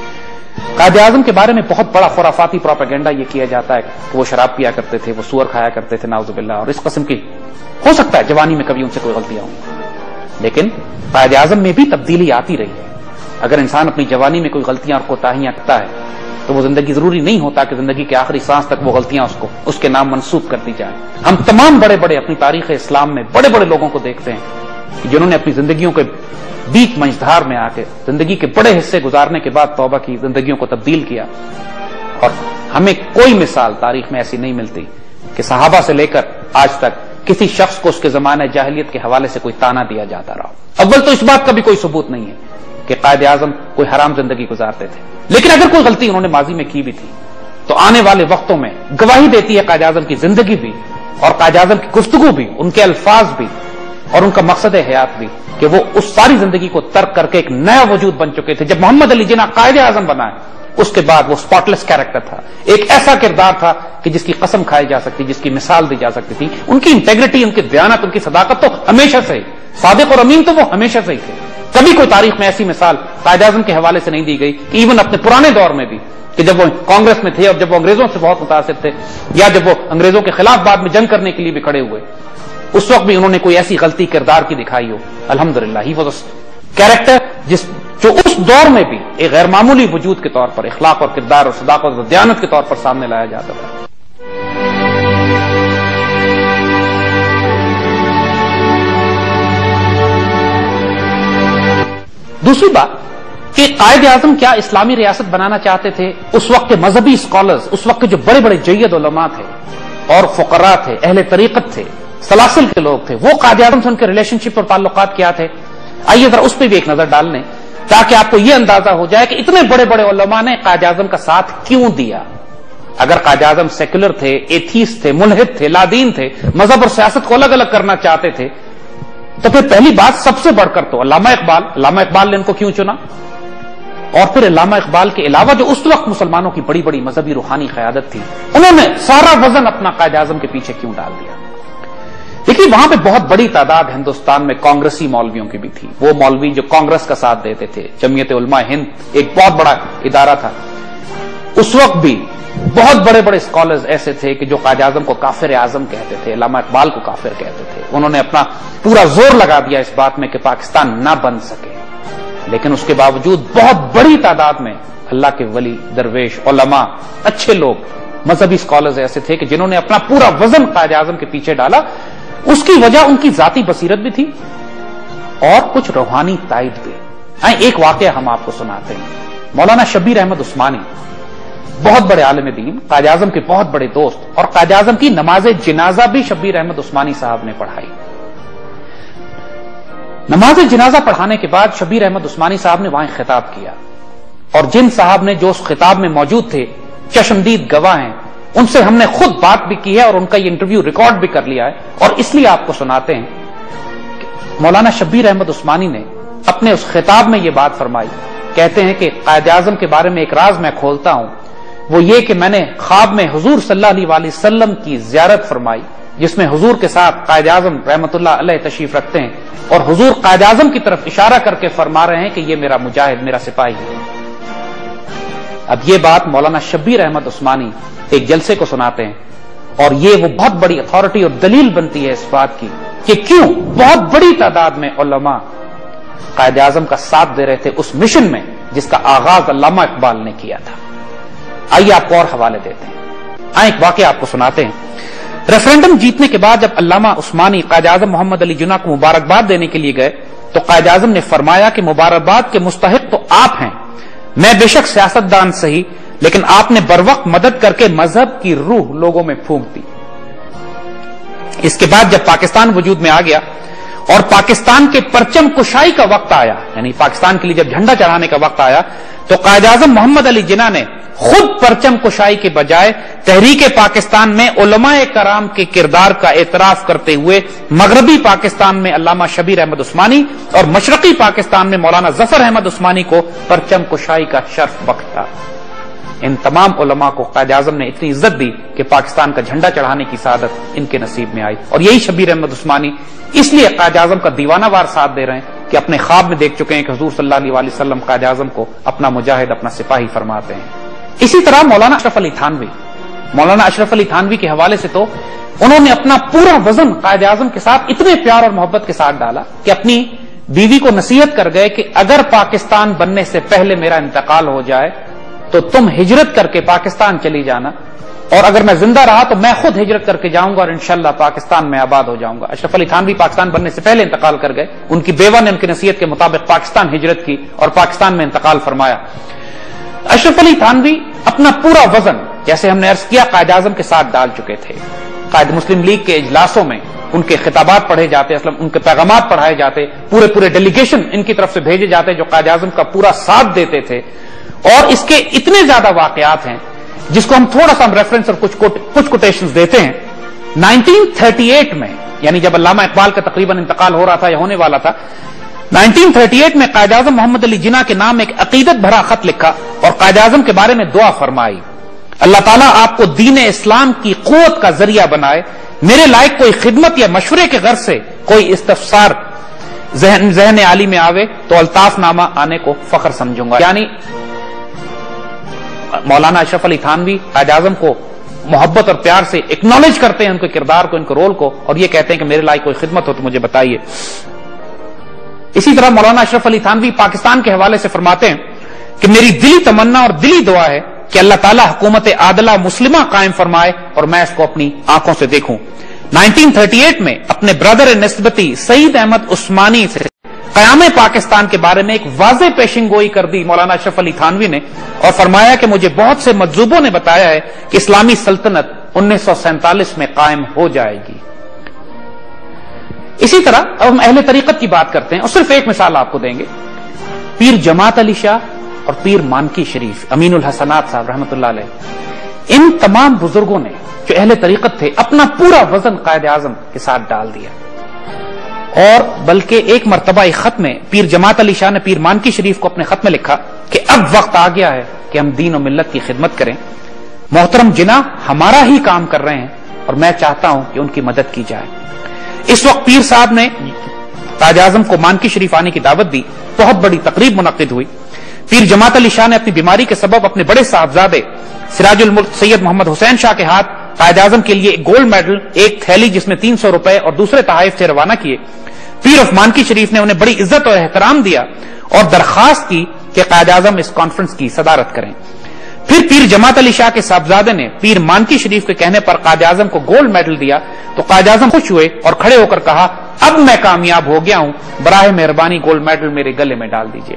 قائد اعظم کے بارے میں بہت بڑا خرافاتی پروپیگنڈا یہ کیا جاتا ہے کہ وہ شراب پیا کرتے تھے، وہ سور کھایا کرتے تھے نعوذ باللہ، اور اس قسم کی ہو سکتا ہے جوانی میں کبھی ان سے کوئی غلطیاں ہوں، لیکن قائد اعظم میں بھی تبدیلی آتی رہی ہے. اگر انسان اپنی جوانی میں کوئی غلطیاں اور کوتاہیاں کرتا ہے تو وہ زندگی ضروری نہیں ہوتا کہ زندگی کے آخری سانس تک وہ غلطیاں اس کو اس کے نام منسوب کر دی جائیں. ہم تمام بڑے بڑے اپنی تاریخ اسلام میں بڑے بڑے لوگوں کو دیکھتے ہیں جنہوں نے اپنی زندگیوں کے بیچ منجدھار میں آ کے زندگی کے بڑے حصے گزارنے کے بعد توبہ کی، زندگیوں کو تبدیل کیا. اور ہمیں کوئی مثال تاریخ میں ایسی نہیں ملتی کہ صحابہ سے لے کر آج تک کسی شخص کو اس کے زمانہ جاہلیت کے حوالے سے کوئی تانا دیا جاتا رہا. اول تو اس بات کا بھی کوئی ثبوت نہیں ہے کہ قائد اعظم کوئی حرام زندگی گزارتے تھے، لیکن اگر کوئی غلطی انہوں نے ماضی میں کی بھی تھی تو آنے والے وقتوں میں گواہی دیتی ہے قائد اعظم کی زندگی بھی، اور قائد اعظم کی گفتگو بھی، ان کے الفاظ بھی، اور ان کا مقصد حیات بھی، کہ وہ اس ساری زندگی کو ترک کر کے ایک نیا وجود بن چکے تھے. جب محمد علی جناح قائد اعظم بنائے اس کے بعد وہ اسپاٹلیس کیریکٹر تھا، ایک ایسا کردار تھا کہ جس کی قسم کھائی جا سکتی، جس کی مثال دی جا سکتی تھی. ان کی انٹیگریٹی، ان کی دیانت، ان کی صداقت تو ہمیشہ سے ہی، صادق اور امین تو وہ ہمیشہ سے ہی تھے. کبھی کوئی تاریخ میں ایسی مثال قائد اعظم کے حوالے سے نہیں دی گئی کہ ایون اپنے پرانے دور میں بھی، کہ جب وہ کانگریس میں تھے اور جب وہ انگریزوں سے بہت متاثر تھے، یا جب وہ انگریزوں کے خلاف بعد میں جنگ کرنے کے لیے بھی کھڑے ہوئے، اس وقت بھی انہوں نے کوئی ایسی غلطی کردار کی دکھائی ہو. الحمدللہ ہی واز کیریکٹر جس جو اس دور میں بھی ایک غیر معمولی وجود کے طور پر اخلاق اور کردار اور صداقت اور دیانت کے طور پر سامنے لایا جاتا تھا۔ دوسری بات کہ قائد اعظم کیا اسلامی ریاست بنانا چاہتے تھے؟ اس وقت کے مذہبی اسکالرز، اس وقت کے جو بڑے بڑے جید علماء تھے اور فقراء تھے، اہل طریقت تھے، سلاسل کے لوگ تھے، وہ قائد اعظم سے ان کے ریلیشن شپ اور تعلقات کیا تھے؟ آئیے ذرا اس پہ بھی ایک نظر ڈال لیں تاکہ آپ کو یہ اندازہ ہو جائے کہ اتنے بڑے بڑے علماء نے قائد اعظم کا ساتھ کیوں دیا۔ اگر قائد اعظم سیکولر تھے، ایتھیسٹ تھے، ملحد تھے، لادین تھے، مذہب اور سیاست کو الگ الگ کرنا چاہتے تھے، تو پھر پہلی بات سب سے بڑھ کر تو علامہ اقبال علامہ اقبال نے ان کو کیوں چنا؟ اور پھر علامہ اقبال کے علاوہ جو اس وقت مسلمانوں کی بڑی بڑی مذہبی روحانی قیادت تھی، انہوں نے سارا وزن اپنا قائد اعظم کے پیچھے کیوں ڈال دیا؟ دیکھیے وہاں پہ بہت بڑی تعداد ہندوستان میں کانگریسی مولویوں کی بھی تھی، وہ مولوی جو کانگریس کا ساتھ دیتے تھے۔ جمعیت علماء ہند ایک بہت بڑا ادارہ تھا، اس وقت بھی بہت بڑے بڑے اسکالرز ایسے تھے کہ جو قائد اعظم کو کافر اعظم کہتے تھے، علامہ اقبال کو کافر کہتے تھے۔ انہوں نے اپنا پورا زور لگا دیا اس بات میں کہ پاکستان نہ بن سکے، لیکن اس کے باوجود بہت بڑی تعداد میں اللہ کے ولی، درویش، علماء، اچھے لوگ، مذہبی اسکالرز ایسے تھے کہ جنہوں نے اپنا پورا وزن قائد اعظم کے پیچھے ڈالا۔ اس کی وجہ ان کی ذاتی بصیرت بھی تھی اور کچھ روحانی تائید بھی۔ ایک واقعہ ہم آپ کو سناتے ہیں۔ مولانا شبیر احمد عثمانی بہت بڑے عالم دین، قائد اعظم کے بہت بڑے دوست، اور قائد اعظم کی نماز جنازہ بھی شبیر احمد عثمانی صاحب نے پڑھائی۔ نماز جنازہ پڑھانے کے بعد شبیر احمد عثمانی صاحب نے وہاں خطاب کیا، اور جن صاحب نے جو اس خطاب میں موجود تھے چشمدید گواہ ہیں، ان سے ہم نے خود بات بھی کی ہے اور ان کا یہ انٹرویو ریکارڈ بھی کر لیا ہے، اور اس لیے آپ کو سناتے ہیں کہ مولانا شبیر احمد عثمانی نے اپنے اس خطاب میں یہ بات فرمائی۔ کہتے ہیں کہ قائد اعظم کے بارے میں ایک راز میں کھولتا ہوں، وہ یہ کہ میں نے خواب میں حضور صلی اللہ علیہ وآلہ وسلم کی زیارت فرمائی، جس میں حضور کے ساتھ قائد اعظم رحمۃ اللہ علیہ تشریف رکھتے ہیں، اور حضور قائد اعظم کی طرف اشارہ کر کے فرما رہے ہیں کہ یہ میرا مجاہد، میرا سپاہی ہے۔ اب یہ بات مولانا شبیر احمد عثمانی ایک جلسے کو سناتے ہیں، اور یہ وہ بہت بڑی اتھارٹی اور دلیل بنتی ہے اس بات کی کہ کیوں بہت بڑی تعداد میں علماء قائد اعظم کا ساتھ دے رہے تھے اس مشن میں جس کا آغاز علامہ اقبال نے کیا تھا۔ آئیے آپ کو اور حوالے دیتے ہیں، آئیں ایک واقعہ آپ کو سناتے ہیں۔ ریفرینڈم جیتنے کے بعد جب علامہ عثمانی قائد اعظم محمد علی جناح کو مبارکباد دینے کے لیے گئے تو قائد اعظم نے فرمایا کہ مبارکباد کے مستحق تو آپ ہیں، میں بے شک سیاستدان صحیح، لیکن آپ نے بر وقت مدد کر کے مذہب کی روح لوگوں میں پھونک دی۔ اس کے بعد جب پاکستان وجود میں آ گیا اور پاکستان کے پرچم کشائی کا وقت آیا، یعنی پاکستان کے لیے جب جھنڈا چڑھانے کا وقت آیا، تو قائد اعظم محمد علی جناح نے خود پرچم کشائی کے بجائے تحریک پاکستان میں علماء کرام کے کردار کا اعتراف کرتے ہوئے مغربی پاکستان میں علامہ شبیر احمد عثمانی اور مشرقی پاکستان میں مولانا ظفر احمد عثمانی کو پرچم کشائی کا شرف بخشا۔ ان تمام علماء کو قائد اعظم نے اتنی عزت دی کہ پاکستان کا جھنڈا چڑھانے کی سعادت ان کے نصیب میں آئی، اور یہی شبیر احمد عثمانی اس لیے قائد اعظم کا دیوانہ وار ساتھ دے رہے ہیں کہ اپنے خواب میں دیکھ چکے ہیں کہ حضور صلی اللہ علیہ وآلہ وسلم قائد اعظم کو اپنا مجاہد، اپنا سپاہی فرماتے ہیں۔ اسی طرح مولانا اشرف علی تھانوی مولانا اشرف علی تھانوی کے حوالے سے تو انہوں نے اپنا پورا وزن قائد اعظم کے ساتھ اتنے پیار اور محبت کے ساتھ ڈالا کہ اپنی بیوی کو نصیحت کر گئے کہ اگر پاکستان بننے سے پہلے میرا انتقال ہو جائے تو تم ہجرت کر کے پاکستان چلی جانا، اور اگر میں زندہ رہا تو میں خود ہجرت کر کے جاؤں گا اور انشاءاللہ پاکستان میں آباد ہو جاؤں گا۔ اشرف علی تھانوی پاکستان بننے سے پہلے انتقال کر گئے، ان کی بیوہ نے ان کی نصیحت کے مطابق پاکستان ہجرت کی اور پاکستان میں انتقال فرمایا۔ اشرف علی تھانوی اپنا پورا وزن، جیسے ہم نے عرض کیا، قائد اعظم کے ساتھ ڈال چکے تھے۔ قائد مسلم لیگ کے اجلاسوں میں ان کے خطابات پڑھے جاتے، اصلا ان کے پیغامات پڑھائے جاتے، پورے پورے ڈیلیگیشن ان کی طرف سے بھیجے جاتے جو قائد اعظم کا پورا ساتھ دیتے تھے، اور اس کے اتنے زیادہ واقعات ہیں جس کو ہم تھوڑا سا ہم ریفرنس اور کچھ کچھ کوٹیشنز دیتے ہیں۔ نائنٹین تھرٹی ایٹ میں، یعنی جب علامہ اقبال کا تقریباً انتقال ہو رہا تھا یا ہونے والا تھا، نائنٹین تھرٹی ایٹ میں قائد اعظم محمد علی جناح کے نام ایک عقیدت بھرا خط لکھا اور قائد اعظم کے بارے میں دعا فرمائی، اللہ تعالیٰ آپ کو دین اسلام کی قوت کا ذریعہ بنائے، میرے لائق کوئی خدمت یا مشورے کے غرض سے کوئی استفسار ذہن ذہن عالی میں آوے تو الطاف نامہ آنے کو فخر سمجھوں گا۔ یعنی مولانا اشرف علی تھانوی قائد اعظم کو محبت اور پیار سے اکنالج کرتے ہیں، ان کے کردار کو، ان کے رول کو، اور یہ کہتے ہیں کہ میرے لائق کوئی خدمت ہو تو مجھے بتائیے۔ اسی طرح مولانا اشرف علی تھانوی پاکستان کے حوالے سے فرماتے ہیں کہ میری دلی تمنا اور دلی دعا ہے کہ اللہ تعالیٰ حکومت عادلہ مسلمہ قائم فرمائے اور میں اس کو اپنی آنکھوں سے دیکھوں. نائنٹین تھرٹی ایٹ میں اپنے برادر نسبتی سعید احمد عثمانی سے قیام پاکستان کے بارے میں ایک واضح پیشن گوئی کر دی مولانا اشرف علی تھانوی نے اور فرمایا کہ مجھے بہت سے مجذوبوں نے بتایا ہے کہ اسلامی سلطنت انیس سو سینتالیس میں قائم ہو جائے گی. اسی طرح اب ہم اہل طریقت کی بات کرتے ہیں اور صرف ایک مثال آپ کو دیں گے. پیر جماعت علی شاہ اور پیر مانکی شریف امین الحسنات صاحب رحمۃ اللہ علیہ، ان تمام بزرگوں نے جو اہل طریقت تھے اپنا پورا وزن قائد اعظم کے ساتھ ڈال دیا، اور بلکہ ایک مرتبہ ایک خط میں پیر جماعت علی شاہ نے پیر مانکی شریف کو اپنے خط میں لکھا کہ اب وقت آ گیا ہے کہ ہم دین و ملت کی خدمت کریں. محترم جناح ہمارا ہی کام کر رہے ہیں اور میں چاہتا ہوں کہ ان کی مدد کی جائے. اس وقت پیر صاحب نے تاج اعظم کو مانکی شریف آنے کی دعوت دی. بہت بڑی تقریب منعقد ہوئی. پیر جماعت علی شاہ نے اپنی بیماری کے سبب اپنے بڑے صاحبزادے سراج الملک سید محمد حسین شاہ کے ہاتھ قائد اعظم کے لیے ایک گولڈ میڈل، ایک تھیلی جس میں تین سو روپے اور دوسرے تحائف تھے روانہ کیے. پیر آف مانکی شریف نے انہیں بڑی عزت اور احترام دیا اور درخواست کی کہ قائد اعظم اس کانفرنس کی صدارت کریں. پھر پیر جماعت علی شاہ کے صاحبزادے نے پیر مانکی شریف کے کہنے پر قائد اعظم کو گولڈ میڈل دیا تو قائد اعظم خوش ہوئے اور کھڑے ہو کر کہا اب میں کامیاب ہو گیا ہوں، براہ مہربانی گولڈ میڈل میرے گلے میں ڈال دیجئے.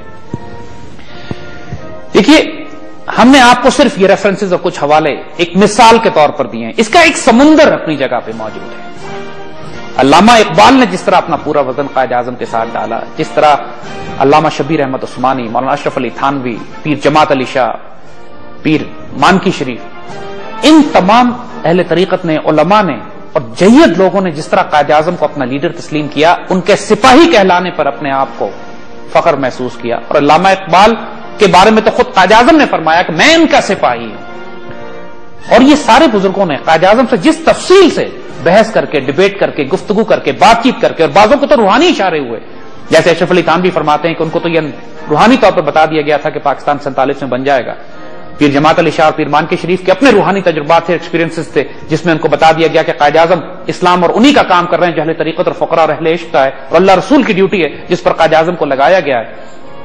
دیکھیے ہم نے آپ کو صرف یہ ریفرنسز اور کچھ حوالے ایک مثال کے طور پر دیے ہیں، اس کا ایک سمندر اپنی جگہ پہ موجود ہے. علامہ اقبال نے جس طرح اپنا پورا وزن قائد اعظم کے ساتھ ڈالا، جس طرح علامہ شبیر احمد عثمانی، مولانا اشرف علی تھانوی، پیر جماعت علی شاہ، پیر مانکی شریف، ان تمام اہل طریقت نے، علماء نے اور جید لوگوں نے جس طرح قائد اعظم کو اپنا لیڈر تسلیم کیا، ان کے سپاہی کہلانے پر اپنے آپ کو فخر محسوس کیا. اور علامہ اقبال کے بارے میں تو خود قائد اعظم نے فرمایا کہ میں ان کا سپاہی ہوں. اور یہ سارے بزرگوں نے قائد اعظم سے جس تفصیل سے بحث کر کے، ڈبیٹ کر کے، گفتگو کر کے، بات چیت کر کے، اور بعضوں کو تو روحانی اشارے ہوئے، جیسے اشرف علی تھانوی فرماتے ہیں کہ ان کو تو یہ روحانی طور پر بتا دیا گیا تھا کہ پاکستان سینتالیس میں بن جائے گا. پیر جماعت علی شاہ اور پیر مانکی شریف کے اپنے روحانی تجربات تھے، ایکسپیرینسز تھے، جس میں ان کو بتا دیا گیا کہ قائد اعظم اسلام اور انہی کا کام کر رہے ہیں جو اہل طریقت اور فقراء اور اہل عشق کا ہے، اور اللہ رسول کی ڈیوٹی ہے جس پر قائد اعظم کو لگایا گیا ہے.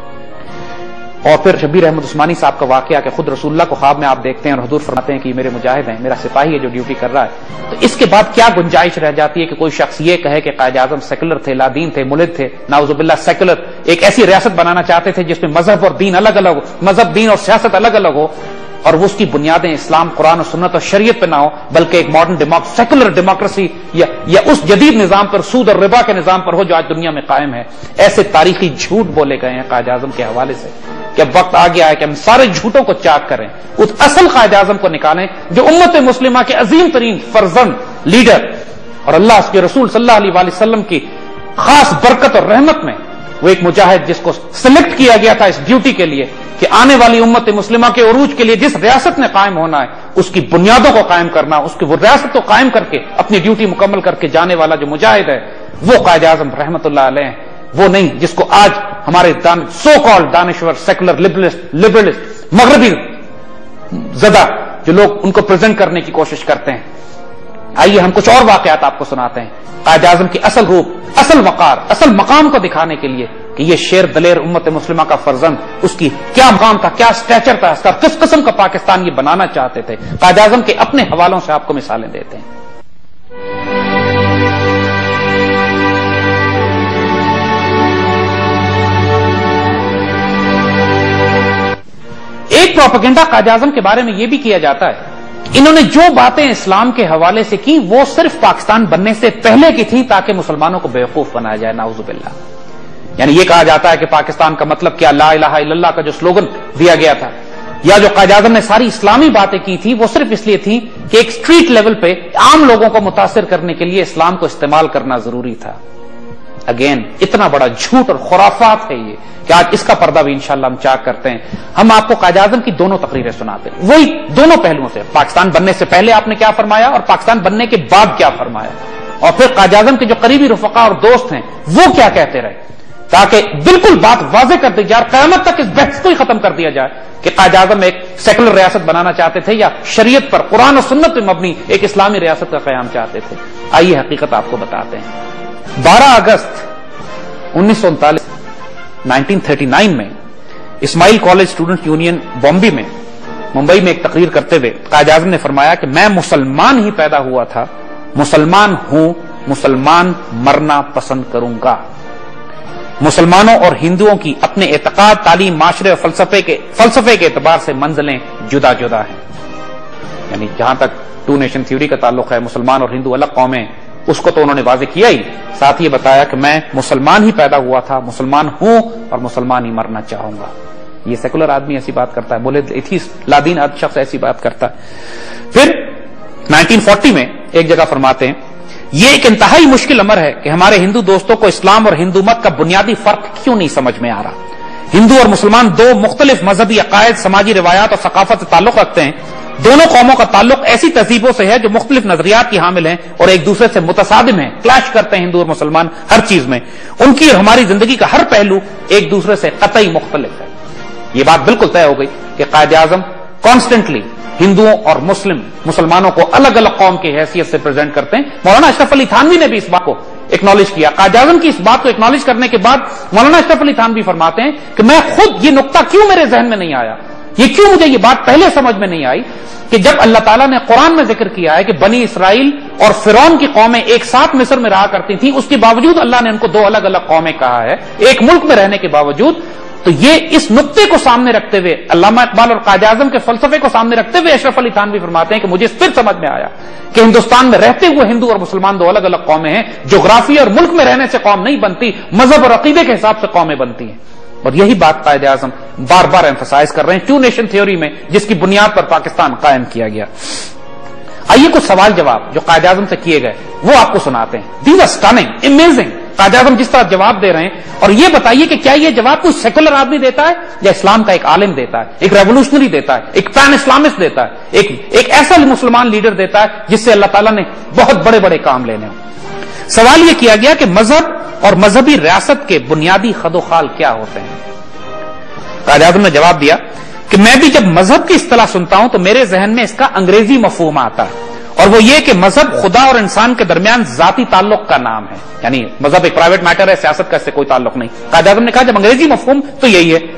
اور پھر شبیر احمد عثمانی صاحب کا واقعہ کہ خود رسول اللہ کو خواب میں آپ دیکھتے ہیں اور حضور فرماتے ہیں کہ یہ میرے مجاہد ہیں، میرا سپاہی ہے جو ڈیوٹی کر رہا ہے. تو اس کے بعد کیا گنجائش رہ جاتی ہے کہ کوئی شخص یہ کہے کہ قائد اعظم سیکولر تھے، لادین تھے، ملد تھے، نعوذ باللہ سیکولر ایک ایسی ریاست بنانا چاہتے تھے جس میں مذہب اور دین الگ الگ ہو، مذہب دین اور سیاست الگ الگ ہو، اور وہ اس کی بنیادیں اسلام، قرآن و سنت اور شریعت پہ نہ ہو بلکہ ایک ماڈرن سیکولر ڈیموکریسی یا, یا اس جدید نظام پر، سود اور ربا کے نظام پر ہو جو آج دنیا میں قائم ہے. ایسے تاریخی جھوٹ بولے گئے ہیں قائد اعظم کے حوالے سے کہ اب وقت آ گیا ہے کہ ہم سارے جھوٹوں کو چاک کریں، اس اصل قائد اعظم کو نکالیں جو امت مسلمہ کے عظیم ترین فرزند، لیڈر، اور اللہ اس کے رسول صلی اللہ علیہ وآلہ وسلم کی خاص برکت اور رحمت میں وہ ایک مجاہد جس کو سلیکٹ کیا گیا تھا اس ڈیوٹی کے لیے کہ آنے والی امت مسلمہ کے عروج کے لیے جس ریاست نے قائم ہونا ہے اس کی بنیادوں کو قائم کرنا، اس کی وہ ریاست کو قائم کر کے اپنی ڈیوٹی مکمل کر کے جانے والا جو مجاہد ہے وہ قائد اعظم رحمت اللہ علیہ، وہ نہیں جس کو آج ہمارے دان سو کال دانشور، سیکولر، لبرلسٹ لبرلسٹ مغربی زدہ جو لوگ ان کو پریزنٹ کرنے کی کوشش کرتے ہیں. آئیے ہم کچھ اور واقعات آپ کو سناتے ہیں قائد اعظم کی اصل روپ، اصل وقار، اصل مقام کو دکھانے کے لیے کہ یہ شیر دلیر امت مسلمہ کا فرزند، اس کی کیا مقام تھا، کیا سٹیچر تھا، اس کا کس قسم کا پاکستان یہ بنانا چاہتے تھے. قائد اعظم کے اپنے حوالوں سے آپ کو مثالیں دیتے ہیں. ایک پروپیگنڈا قائد اعظم کے بارے میں یہ بھی کیا جاتا ہے کہ انہوں نے جو باتیں اسلام کے حوالے سے کی وہ صرف پاکستان بننے سے پہلے کی تھی تاکہ مسلمانوں کو بیوقوف بنایا جائے، نعوذ باللہ. یعنی یہ کہا جاتا ہے کہ پاکستان کا مطلب کیا، لا الہ الا اللہ کا جو سلوگن دیا گیا تھا، یا جو قائد اعظم نے ساری اسلامی باتیں کی تھی وہ صرف اس لیے تھی کہ ایک اسٹریٹ لیول پہ عام لوگوں کو متاثر کرنے کے لیے اسلام کو استعمال کرنا ضروری تھا. اگین اتنا بڑا جھوٹ اور خرافات ہے یہ کہ آج اس کا پردہ بھی انشاءاللہ ہم چاک کرتے ہیں. ہم آپ کو قائد اعظم کی دونوں تقریریں سناتے ہیں، وہی دونوں پہلوؤں سے، پاکستان بننے سے پہلے آپ نے کیا فرمایا اور پاکستان بننے کے بعد کیا فرمایا، اور پھر قائد اعظم کے جو قریبی رفقا اور دوست ہیں وہ کیا کہتے رہے، تاکہ بالکل بات واضح کر دی جائے اور قیامت تک اس بحث کو ہی ختم کر دیا جائے کہ قائد اعظم ایک سیکولر ریاست بنانا چاہتے تھے یا شریعت پر، قرآن و سنت پہ مبنی ایک اسلامی ریاست کا قیام چاہتے تھے. آئیے حقیقت آپ کو بتاتے ہیں. بارہ اگست انیس سو انتالیس نائنٹین تھرٹی نائن میں Ismail College Student Union Bombay میں ممبئی میں ایک تقریر کرتے ہوئے قائد اعظم نے فرمایا کہ میں مسلمان ہی پیدا ہوا تھا، مسلمان ہوں، مسلمان مرنا پسند کروں گا۔ مسلمانوں اور ہندوؤں کی اپنے اعتقاد، تعلیم، معاشرے اور فلسفے کے فلسفے کے اعتبار سے منزلیں جدا جدا ہیں۔ یعنی جہاں تک ٹو نیشن تھیوری کا تعلق ہے، مسلمان اور ہندو الگ قومیں، اس کو تو انہوں نے واضح کیا ہی، ساتھ یہ بتایا کہ میں مسلمان ہی پیدا ہوا تھا، مسلمان ہوں اور مسلمان ہی مرنا چاہوں گا۔ یہ سیکولر آدمی ایسی بات کرتا ہے، بولے ایتھیسٹ لادین شخص ایسی بات کرتا ہے۔ پھر نائنٹین فورٹی میں ایک جگہ فرماتے ہیں، یہ ایک انتہائی مشکل امر ہے کہ ہمارے ہندو دوستوں کو اسلام اور ہندو مت کا بنیادی فرق کیوں نہیں سمجھ میں آ رہا۔ ہندو اور مسلمان دو مختلف مذہبی عقائد، سماجی روایات اور ثقافت سے تعلق رکھتے ہیں۔ دونوں قوموں کا تعلق ایسی تہذیبوں سے ہے جو مختلف نظریات کی حامل ہیں اور ایک دوسرے سے متصادم ہیں، کلیش کرتے ہیں ہندو اور مسلمان ہر چیز میں۔ ان کی اور ہماری زندگی کا ہر پہلو ایک دوسرے سے قطعی مختلف ہے۔ یہ بات بالکل طے ہو گئی کہ قائد اعظم کانسٹنٹلی ہندوؤں اور مسلم مسلمانوں کو الگ الگ قوم کی حیثیت سے پریزنٹ کرتے ہیں۔ مولانا اشرف علی تھانوی نے بھی اس بات کو ایکنالج کیا۔ قائد اعظم کی اس بات کو ایکنالج کرنے کے بعد مولانا اشرف علی تھانوی فرماتے ہیں کہ میں خود یہ نقطہ کیوں میرے ذہن میں نہیں آیا، یہ کیوں مجھے یہ بات پہلے سمجھ میں نہیں آئی کہ جب اللہ تعالیٰ نے قرآن میں ذکر کیا ہے کہ بنی اسرائیل اور فرعون کی قومیں ایک ساتھ مصر میں رہا کرتی تھیں، اس کے باوجود اللہ نے ان کو دو الگ الگ قومیں کہا ہے ایک ملک میں رہنے کے باوجود۔ تو یہ اس نقطے کو سامنے رکھتے ہوئے علامہ اقبال اور قائد اعظم کے فلسفے کو سامنے رکھتے ہوئے اشرف علی تھانوی فرماتے ہیں کہ مجھے پھر سمجھ میں آیا کہ ہندوستان میں رہتے ہوئے ہندو اور مسلمان دو الگ الگ قومیں ہیں، جغرافی اور ملک میں رہنے سے قوم نہیں بنتی، مذہب اور عقیدے کے حساب سے قومیں بنتی ہیں۔ اور یہی بات قائد اعظم بار بار ایمفسائز کر رہے ہیں ٹو نیشن تھیوری میں، جس کی بنیاد پر پاکستان قائم کیا گیا۔ آئیے کچھ سوال جواب جو قائد اعظم سے کیے گئے وہ آپ کو سناتے ہیں۔ These are stunning, amazing. Quaid Azam جس طرح جواب دے رہے ہیں، اور یہ بتائیے کہ کیا یہ جواب کوئی سیکولر آدمی دیتا ہے یا اسلام کا ایک عالم دیتا ہے، ایک ریولوشنری دیتا ہے، ایک پین اسلامسٹ دیتا ہے، ایک ایک ایسا مسلمان لیڈر دیتا ہے جس سے اللہ تعالیٰ نے بہت بڑے بڑے کام لینے ہوں۔ سوال یہ کیا گیا کہ مذہب اور مذہبی ریاست کے بنیادی خد و خال کیا ہوتے ہیں۔ قائد اعظم نے جواب دیا کہ میں بھی جب مذہب کی اصطلاح سنتا ہوں تو میرے ذہن میں اس کا انگریزی مفہوم آتا ہے، اور وہ یہ کہ مذہب خدا اور انسان کے درمیان ذاتی تعلق کا نام ہے، یعنی مذہب ایک پرائیویٹ میٹر ہے، سیاست کا اس سے کوئی تعلق نہیں۔ قائد اعظم نے کہا جب انگریزی مفہوم تو یہی ہے،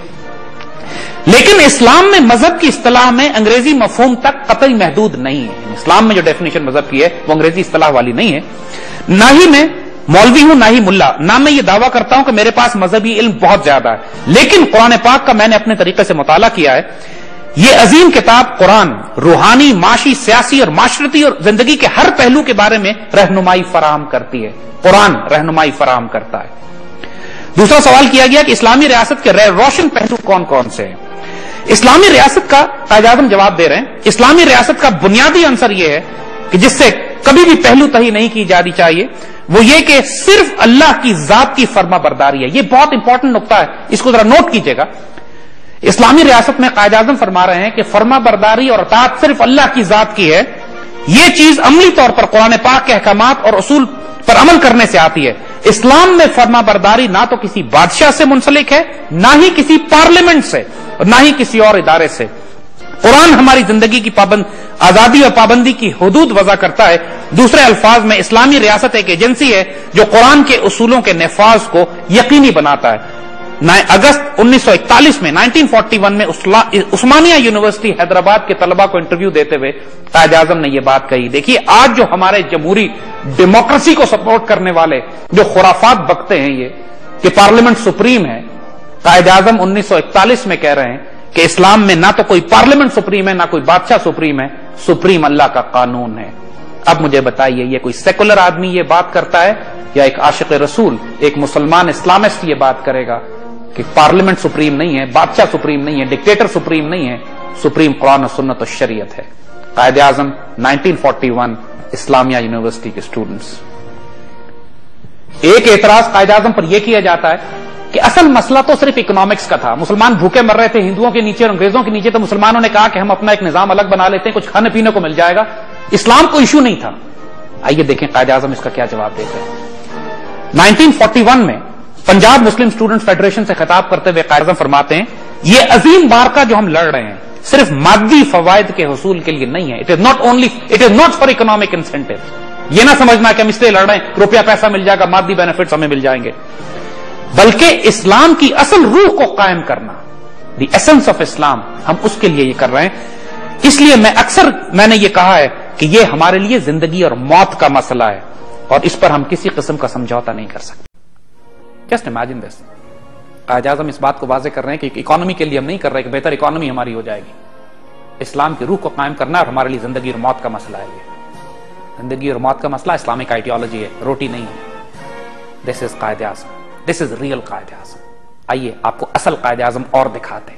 لیکن اسلام میں مذہب کی اصطلاح میں انگریزی مفہوم تک قطعی محدود نہیں ہے۔ اسلام میں جو ڈیفینیشن مذہب کی ہے وہ انگریزی اصطلاح والی نہیں ہے۔ نہ ہی میں مولوی ہوں نہ ہی ملا، نہ میں یہ دعویٰ کرتا ہوں کہ میرے پاس مذہبی علم بہت زیادہ ہے، لیکن قرآن پاک کا میں نے اپنے طریقے سے مطالعہ کیا ہے۔ یہ عظیم کتاب قرآن روحانی، معاشی، سیاسی اور معاشرتی اور زندگی کے ہر پہلو کے بارے میں رہنمائی فراہم کرتی ہے۔ قرآن رہنمائی فراہم کرتا ہے۔ دوسرا سوال کیا گیا کہ اسلامی ریاست کے روشن پہلو کون کون سے ہیں۔ اسلامی ریاست کا قائد اعظم جواب دے رہے ہیں، اسلامی ریاست کا بنیادی عنصر یہ ہے کہ جس سے کبھی بھی پہلو تہی نہیں کی جانی چاہیے، وہ یہ کہ صرف اللہ کی ذات کی فرما برداری ہے۔ یہ بہت امپورٹنٹ نقطہ ہے، اس کو ذرا نوٹ کیجئے گا۔ اسلامی ریاست میں قائد اعظم فرما رہے ہیں کہ فرما برداری اور اطاعت صرف اللہ کی ذات کی ہے۔ یہ چیز عملی طور پر قرآن پاک کے احکامات اور اصول پر عمل کرنے سے آتی ہے۔ اسلام میں فرما برداری نہ تو کسی بادشاہ سے منسلک ہے، نہ ہی کسی پارلیمنٹ سے، اور نہ ہی کسی اور ادارے سے۔ قرآن ہماری زندگی کی پابند آزادی اور پابندی کی حدود وضع کرتا ہے۔ دوسرے الفاظ میں اسلامی ریاست ایک ایجنسی ہے جو قرآن کے اصولوں کے نفاذ کو یقینی بناتا ہے۔ اگست انیس سو اکتالیس میں نائنٹین فورٹی ون میں عثمانیہ یونیورسٹی حیدرآباد کے طلبہ کو انٹرویو دیتے ہوئے قائد اعظم نے یہ بات کہی۔ دیکھیے آج جو ہمارے جمہوری ڈیموکریسی کو سپورٹ کرنے والے جو خرافات بکتے ہیں یہ کہ پارلیمنٹ سپریم ہے، قائد اعظم انیس سو اکتالیس میں کہہ رہے ہیں کہ اسلام میں نہ تو کوئی پارلیمنٹ سپریم ہے نہ کوئی بادشاہ سپریم ہے، سپریم اللہ کا قانون ہے۔ اب مجھے بتائیے یہ کوئی سیکولر آدمی یہ بات کرتا ہے یا ایک عاشق رسول، ایک مسلمان اسلامسٹ یہ بات کرے گا کہ پارلیمنٹ سپریم نہیں ہے، بادشاہ سپریم نہیں ہے، ڈکٹیٹر سپریم نہیں ہے، سپریم قرآن و سنت و شریعت ہے۔ Quaid Azam nineteen forty one Islamia University کے اسٹوڈنٹس۔ ایک اعتراض قائد اعظم پر یہ کیا جاتا ہے کہ اصل مسئلہ تو صرف اکنامکس کا تھا، مسلمان بھوکے مر رہے تھے ہندوؤں کے نیچے اور انگریزوں کے نیچے، تو مسلمانوں نے کہا کہ ہم اپنا ایک نظام الگ بنا لیتے ہیں، کچھ کھانے پینے کو مل جائے گا، اسلام کو ایشو نہیں تھا۔ آئیے دیکھیں قائد اعظم اس کا کیا جواب دیتے ہیں۔ نائنٹین فورٹی ون میں پنجاب مسلم اسٹوڈنٹ فیڈریشن سے خطاب کرتے ہوئے قائد اعظم فرماتے ہیں یہ عظیم معرکہ جو ہم لڑ رہے ہیں صرف مادی فوائد کے حصول کے لیے نہیں ہے، it is not only it is not for economic incentive. یہ نہ سمجھنا کہ ہم اس لیے لڑ رہے ہیں روپیہ پیسہ مل جائے گا، مادی بینیفٹس ہمیں مل جائیں گے۔ बल्कि इस्लाम की असल रूह को कायम करना, द एसेंस ऑफ इस्लाम, हम उसके लिए ये कर रहे हैं। इसलिए मैं अक्सर मैंने ये कहा है कि ये हमारे लिए जिंदगी और मौत का मसला है और इस पर हम किसी किस्म का समझौता नहीं कर सकते। Just imagine this, Quaid Azam इस बात को वाज़ेह कर रहे हैं कि इकोनॉमी के लिए हम नहीं कर रहे कि बेहतर इकोनॉमी हमारी हो जाएगी। इस्लाम की रूह को कायम करना और हमारे लिए जिंदगी और मौत का मसला है। ये जिंदगी और मौत का मसला इस्लामिक आइडियोलॉजी है, रोटी नहीं है। This is Quaid Azam, this is real Quaid Azam. आइए आपको असल कायद आज़म और दिखाते हैं।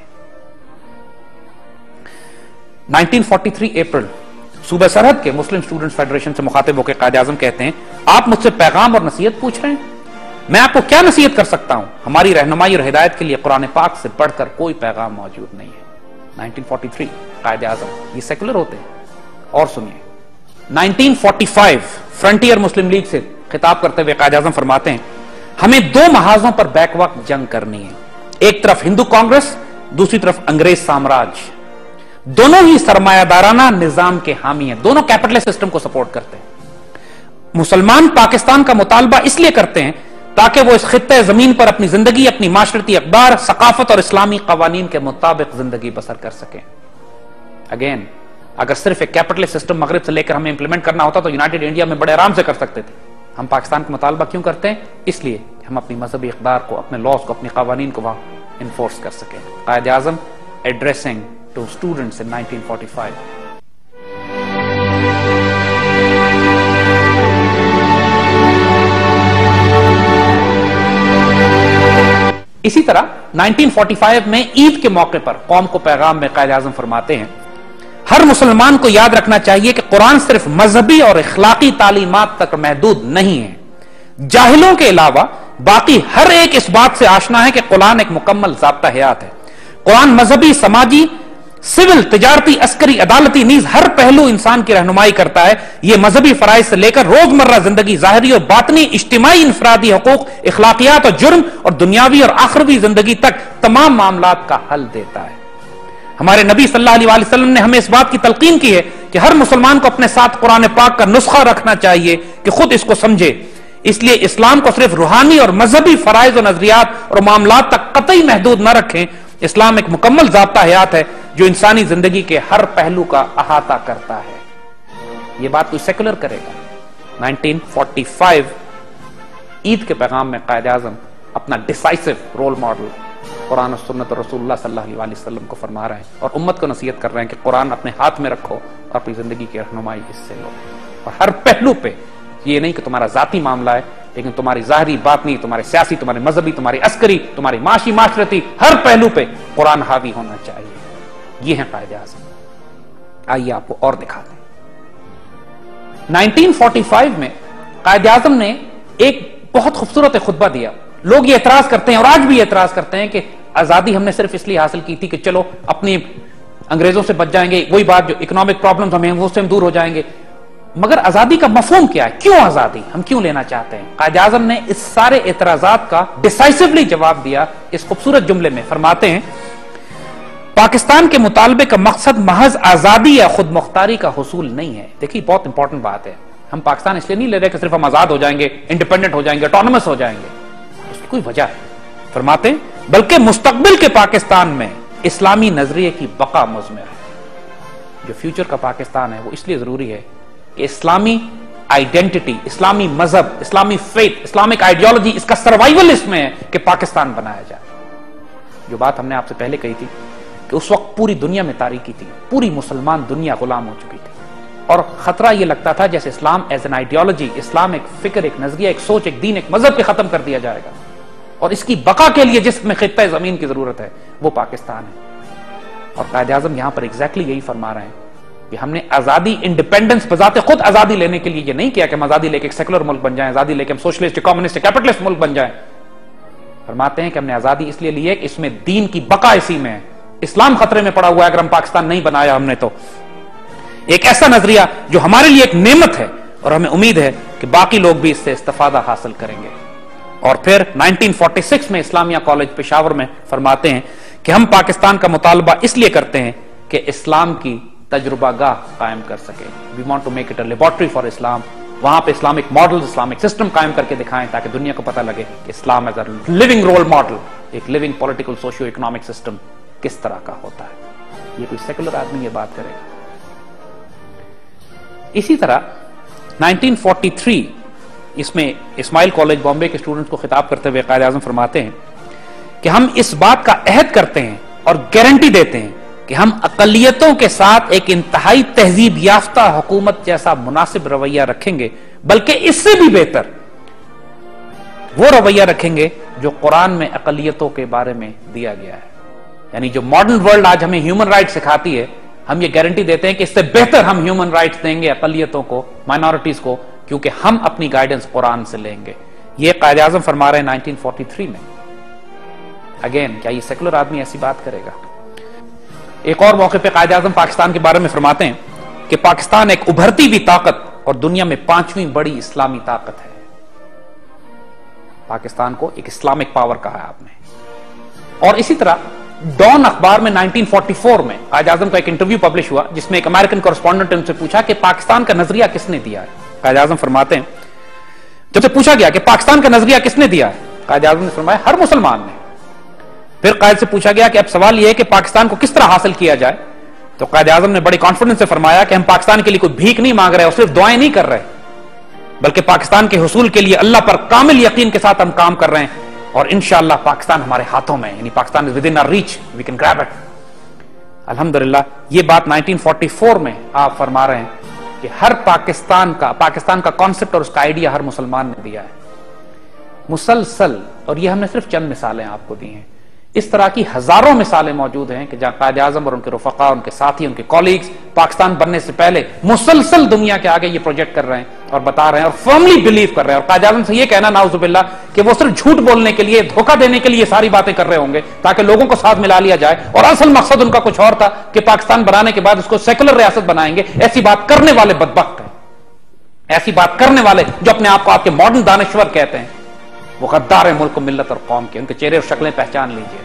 नाइनटीन फोर्टी थ्री अप्रैल, सूबे सरहद के मुस्लिम स्टूडेंट्स फेडरेशन से मुखातिब होकर कायद आज़म कहते हैं, आप मुझसे पैगाम और नसीहत पूछ रहे हैं, मैं आपको क्या नसीहत कर सकता हूं? हमारी रहनुमाई और हिदायत के लिए कुरान पाक से बढ़कर कोई पैगाम मौजूद नहीं है। Nineteen forty three Quaid Azam, ये सेकुलर होते हैं। और सुनिए, nineteen forty five Frontier Muslim League से खिताब करते हुए कायद आज़म फरमाते हैं, हमें दो महाजों पर बैक वक्त जंग करनी है, एक तरफ हिंदू कांग्रेस, दूसरी तरफ अंग्रेज साम्राज्य। दोनों ही सरमायादाराना निजाम के हामी हैं, दोनों कैपिटलिस्ट सिस्टम को सपोर्ट करते हैं। मुसलमान पाकिस्तान का मुतालबा इसलिए करते हैं ताकि वो इस खित्ते जमीन पर अपनी जिंदगी, अपनी माशरती अखबार, सकाफत और इस्लामी कवानीन के मुताबिक जिंदगी बसर कर सकें। अगेन, अगर सिर्फ एक कैपिटलिस्ट सिस्टम मगरिब से लेकर हमें इंप्लीमेंट करना होता तो यूनाइटेड इंडिया में बड़े आराम से कर सकते थे। हम पाकिस्तान का मुतालबा क्यों करते हैं? इसलिए हम अपनी मजहबी इक़दार को, अपने लॉज को, अपनी कवानीन को वहां इन्फोर्स कर सकें। Quaid Azam addressing to students in nineteen forty five. इसी तरह नाइनटीन फोर्टी फाइव में ईद के मौके पर कौम को पैगाम में कायद आज़म फरमाते हैं, हर मुसलमान को याद रखना चाहिए कि कुरान सिर्फ मजहबी और इखलाकी तालीमात तक महदूद नहीं है। जाहिलों के अलावा बाकी हर एक इस बात से आशना है कि कुरान एक मुकम्मल ज़ाब्ता हयात है। कुरान मजहबी, समाजी, सिविल, तिजारती, अस्करी, अदालती नीज हर पहलू इंसान की रहनुमाई करता है। यह मजहबी फराइज से लेकर रोजमर्रा जिंदगी, जाहिरी और बातनी, इज्तिमाई, इंफरादी हकूक, इखलाकियात और जुर्म और दुनियावी और आखिरवी जिंदगी तक तमाम मामलात का हल देता है। हमारे नबी सल्लल्लाहु अलैहि वसल्लम ने हमें इस बात की तलकीन की है कि हर मुसलमान को अपने साथ कुरान पाक का नुस्खा रखना चाहिए कि खुद इसको समझे। इसलिए इस्लाम को सिर्फ रूहानी और मजहबी फराइज और नजरियात और मामलात तक कतई महदूद न रखें। इस्लाम एक मुकम्मल ज़ाब्ता हयात है जो इंसानी जिंदगी के हर पहलू का अहाता करता है। यह बात कोई सेकुलर करेगा? नाइनटीन फोर्टी फाइव ईद के पैगाम में कायद आज़म अपना डिसाइसिव रोल मॉडल कुरान और सुन्नत और रसूलुल्लाह सल्लल्लाहु अलैहि वसल्लम को फरमा रहे हैं और उम्मत को नसीहत कर रहे हैं कि कुरान अपने हाथ में रखो और अपनी जिंदगी की रहनुमाई इससे लो। और हर पहलू पे, ये नहीं कि तुम्हारा जाती मामला है, लेकिन तुम्हारी जाहिरी, बातनी, तुम्हारे सियासी, तुम्हारे मजहबी, तुम्हारी अस्करी, तुम्हारी माशी, माशरती, हर पहलू पे कुरान हावी होना चाहिए। ये है कायद आज़म। आइए आपको और दिखाते हैं। नाइनटीन फोर्टी फाइव में कायद आज़म ने एक बहुत खूबसूरत खुतबा दिया। लोग ये एतराज करते हैं और आज भी एतराज करते हैं कि आजादी हमने सिर्फ इसलिए हासिल की थी कि चलो अपनी अंग्रेजों से बच जाएंगे, वही बात जो इकोनॉमिक प्रॉब्लम्स हमें उससे हम दूर हो जाएंगे। मगर आजादी का मफहूम क्या है? क्यों आजादी हम क्यों लेना चाहते हैं? कायद आज़म ने इस सारे एतराजात का डिसाइसिवली जवाब दिया इस खूबसूरत जुमले में। फरमाते हैं, पाकिस्तान के मुतालबे का मकसद महज आजादी या खुद मुख्तारी का हुसूल नहीं है। देखिए, बहुत इंपॉर्टेंट बात है। हम पाकिस्तान इसलिए नहीं ले रहे कि सिर्फ हम आजाद हो जाएंगे, इंडिपेंडेंट हो जाएंगे, ऑटोनमस हो जाएंगे, उसकी कोई वजह है। फरमाते हैं, बल्कि मुस्तकबिल के पाकिस्तान में इस्लामी नजरिए की बका मुज़मिर है। जो फ्यूचर का पाकिस्तान है वो इसलिए जरूरी है कि इस्लामी आइडेंटिटी, इस्लामी मजहब, इस्लामी फेथ, इस्लामिक आइडियोलॉजी, इसका सर्वाइवल इसमें है कि पाकिस्तान बनाया जाए। जो बात हमने आपसे पहले कही थी कि उस वक्त पूरी दुनिया में तारीकी थी, पूरी मुसलमान दुनिया गुलाम हो चुकी थी और खतरा यह लगता था जैसे इस्लाम एज एन आइडियोलॉजी, इस्लाम एक फिक्र, एक नजरिया, एक सोच, एक दीन, एक मजहब के खत्म कर दिया जाएगा और इसकी बका के लिए जिसमें खित्ता जमीन की जरूरत है वो पाकिस्तान है। और कायद आज़म यहां पर एग्जैक्टली यही फरमा रहे हैं कि हमने आजादी, इंडिपेंडेंस बजाते खुद आजादी लेने के लिए ये नहीं किया कि हम आजादी लेके एक सेकुलर मुल्क बन जाएं, आजादी लेके हम सोशलिस्ट, कम्युनिस्ट, कैपिटलिस्ट मुल्क बन जाएं। फरमाते हैं कि हमने आजादी इसलिए ली है कि इसमें दीन की बका इसी में है। इस्लाम खतरे में पड़ा हुआ है अगर हम पाकिस्तान नहीं बनाया हमने तो। एक ऐसा नजरिया जो हमारे लिए एक नेमत है और हमें उम्मीद है कि बाकी लोग भी इससे इस्तेफादा हासिल करेंगे। और फिर नाइनटीन फोर्टी सिक्स में इस्लामिया कॉलेज पेशावर में फरमाते हैं कि हम पाकिस्तान का मुतालबा इसलिए करते हैं कि इस्लाम की तजुर्बा गाह कायम कर सके। We want to make it a laboratory for Islam وہاں پہ اسلامک ماڈل اسلامک سسٹم قائم کر کے دکھائیں تاکہ دنیا کو پتہ لگے کہ Islam as a living role model, ایک living political socio economic system کس طرح کا ہوتا ہے۔ یہ کوئی سیکولر آدمی یہ بات کرے گا؟ اسی طرح نائنٹین فورٹی تھری اس میں اسماعیل کالج بامبے کے اسٹوڈنٹس کو خطاب کرتے ہوئے قائد اعظم فرماتے ہیں کہ ہم اس بات کا عہد کرتے ہیں اور گارنٹی دیتے ہیں کہ ہم اقلیتوں کے ساتھ ایک انتہائی تہذیب یافتہ حکومت جیسا مناسب رویہ رکھیں گے، بلکہ اس سے بھی بہتر وہ رویہ رکھیں گے جو قرآن میں اقلیتوں کے بارے میں دیا گیا ہے۔ یعنی جو ماڈرن ورلڈ آج ہمیں ہیومن رائٹ سکھاتی ہے، ہم یہ گارنٹی دیتے ہیں کہ اس سے بہتر ہم ہیومن رائٹس دیں گے اقلیتوں کو، مائنورٹیز کو، کیونکہ ہم اپنی گائیڈنس قرآن سے لیں گے۔ یہ قائد اعظم فرما رہے ہیں نائنٹین فورٹی تھری میں۔ اگین کیا یہ سیکولر آدمی ایسی بات کرے گا؟ ایک اور موقع پہ قائد اعظم پاکستان کے بارے میں فرماتے ہیں کہ پاکستان ایک ابھرتی ہوئی طاقت اور دنیا میں پانچویں بڑی اسلامی طاقت ہے۔ پاکستان کو ایک اسلامک پاور کہا ہے آپ نے۔ اور اسی طرح ڈان اخبار میں نائنٹین فورٹی فور میں قائد اعظم کا ایک انٹرویو پبلش ہوا جس میں ایک امریکن کورسپونڈنٹ نے ان سے پوچھا کہ پاکستان کا نظریہ کس نے دیا ہے؟ قائد اعظم فرماتے ہیں جب سے پوچھا گیا کہ پاکستان کا نظریہ کس نے دیا ہے، قائد اعظم نے فرمایا ہر مسلمان نے۔ پھر قائد سے پوچھا گیا کہ اب سوال یہ ہے کہ پاکستان کو کس طرح حاصل کیا جائے، تو قائد اعظم نے بڑی کانفیڈنس سے فرمایا کہ ہم پاکستان کے لیے کوئی بھیک نہیں مانگ رہے اور صرف دعائیں نہیں کر رہے، بلکہ پاکستان کے حصول کے لیے اللہ پر کامل یقین کے ساتھ ہم کام کر رہے ہیں، اور انشاءاللہ پاکستان ہمارے ہاتھوں میں، یعنی Pakistan is within our reach, we can grab it۔ الحمدللہ یہ بات نائنٹین فورٹی فور میں آپ فرما رہے ہیں کہ ہر پاکستان کا پاکستان کا کانسیپٹ اور اس کا آئیڈیا ہر مسلمان نے دیا ہے۔ مسلسل، اور یہ ہم نے صرف چند مثالیں آپ کو دی ہیں، اس طرح کی ہزاروں مثالیں موجود ہیں کہ جہاں قائد اعظم اور ان کے رفقا، ان کے ساتھی، ان کے کولیگز پاکستان بننے سے پہلے مسلسل دنیا کے آگے یہ پروجیکٹ کر رہے ہیں اور بتا رہے ہیں اور فرملی بلیو کر رہے ہیں۔ اور قائد اعظم سے یہ کہنا نعوذ باللہ کہ وہ صرف جھوٹ بولنے کے لیے، دھوکہ دینے کے لیے ساری باتیں کر رہے ہوں گے تاکہ لوگوں کو ساتھ ملا لیا جائے، اور اصل مقصد ان کا کچھ اور تھا کہ پاکستان بنانے کے بعد اس کو سیکولر ریاست بنائیں گے۔ ایسی بات کرنے والے بدبخت ہیں، ایسی بات کرنے والے جو اپنے آپ کو آپ کے ماڈرن دانشور کہتے ہیں، وہ غدار ہیں ملک و ملت اور قوم کے۔ ان کے چہرے اور شکلیں پہچان لیجئے۔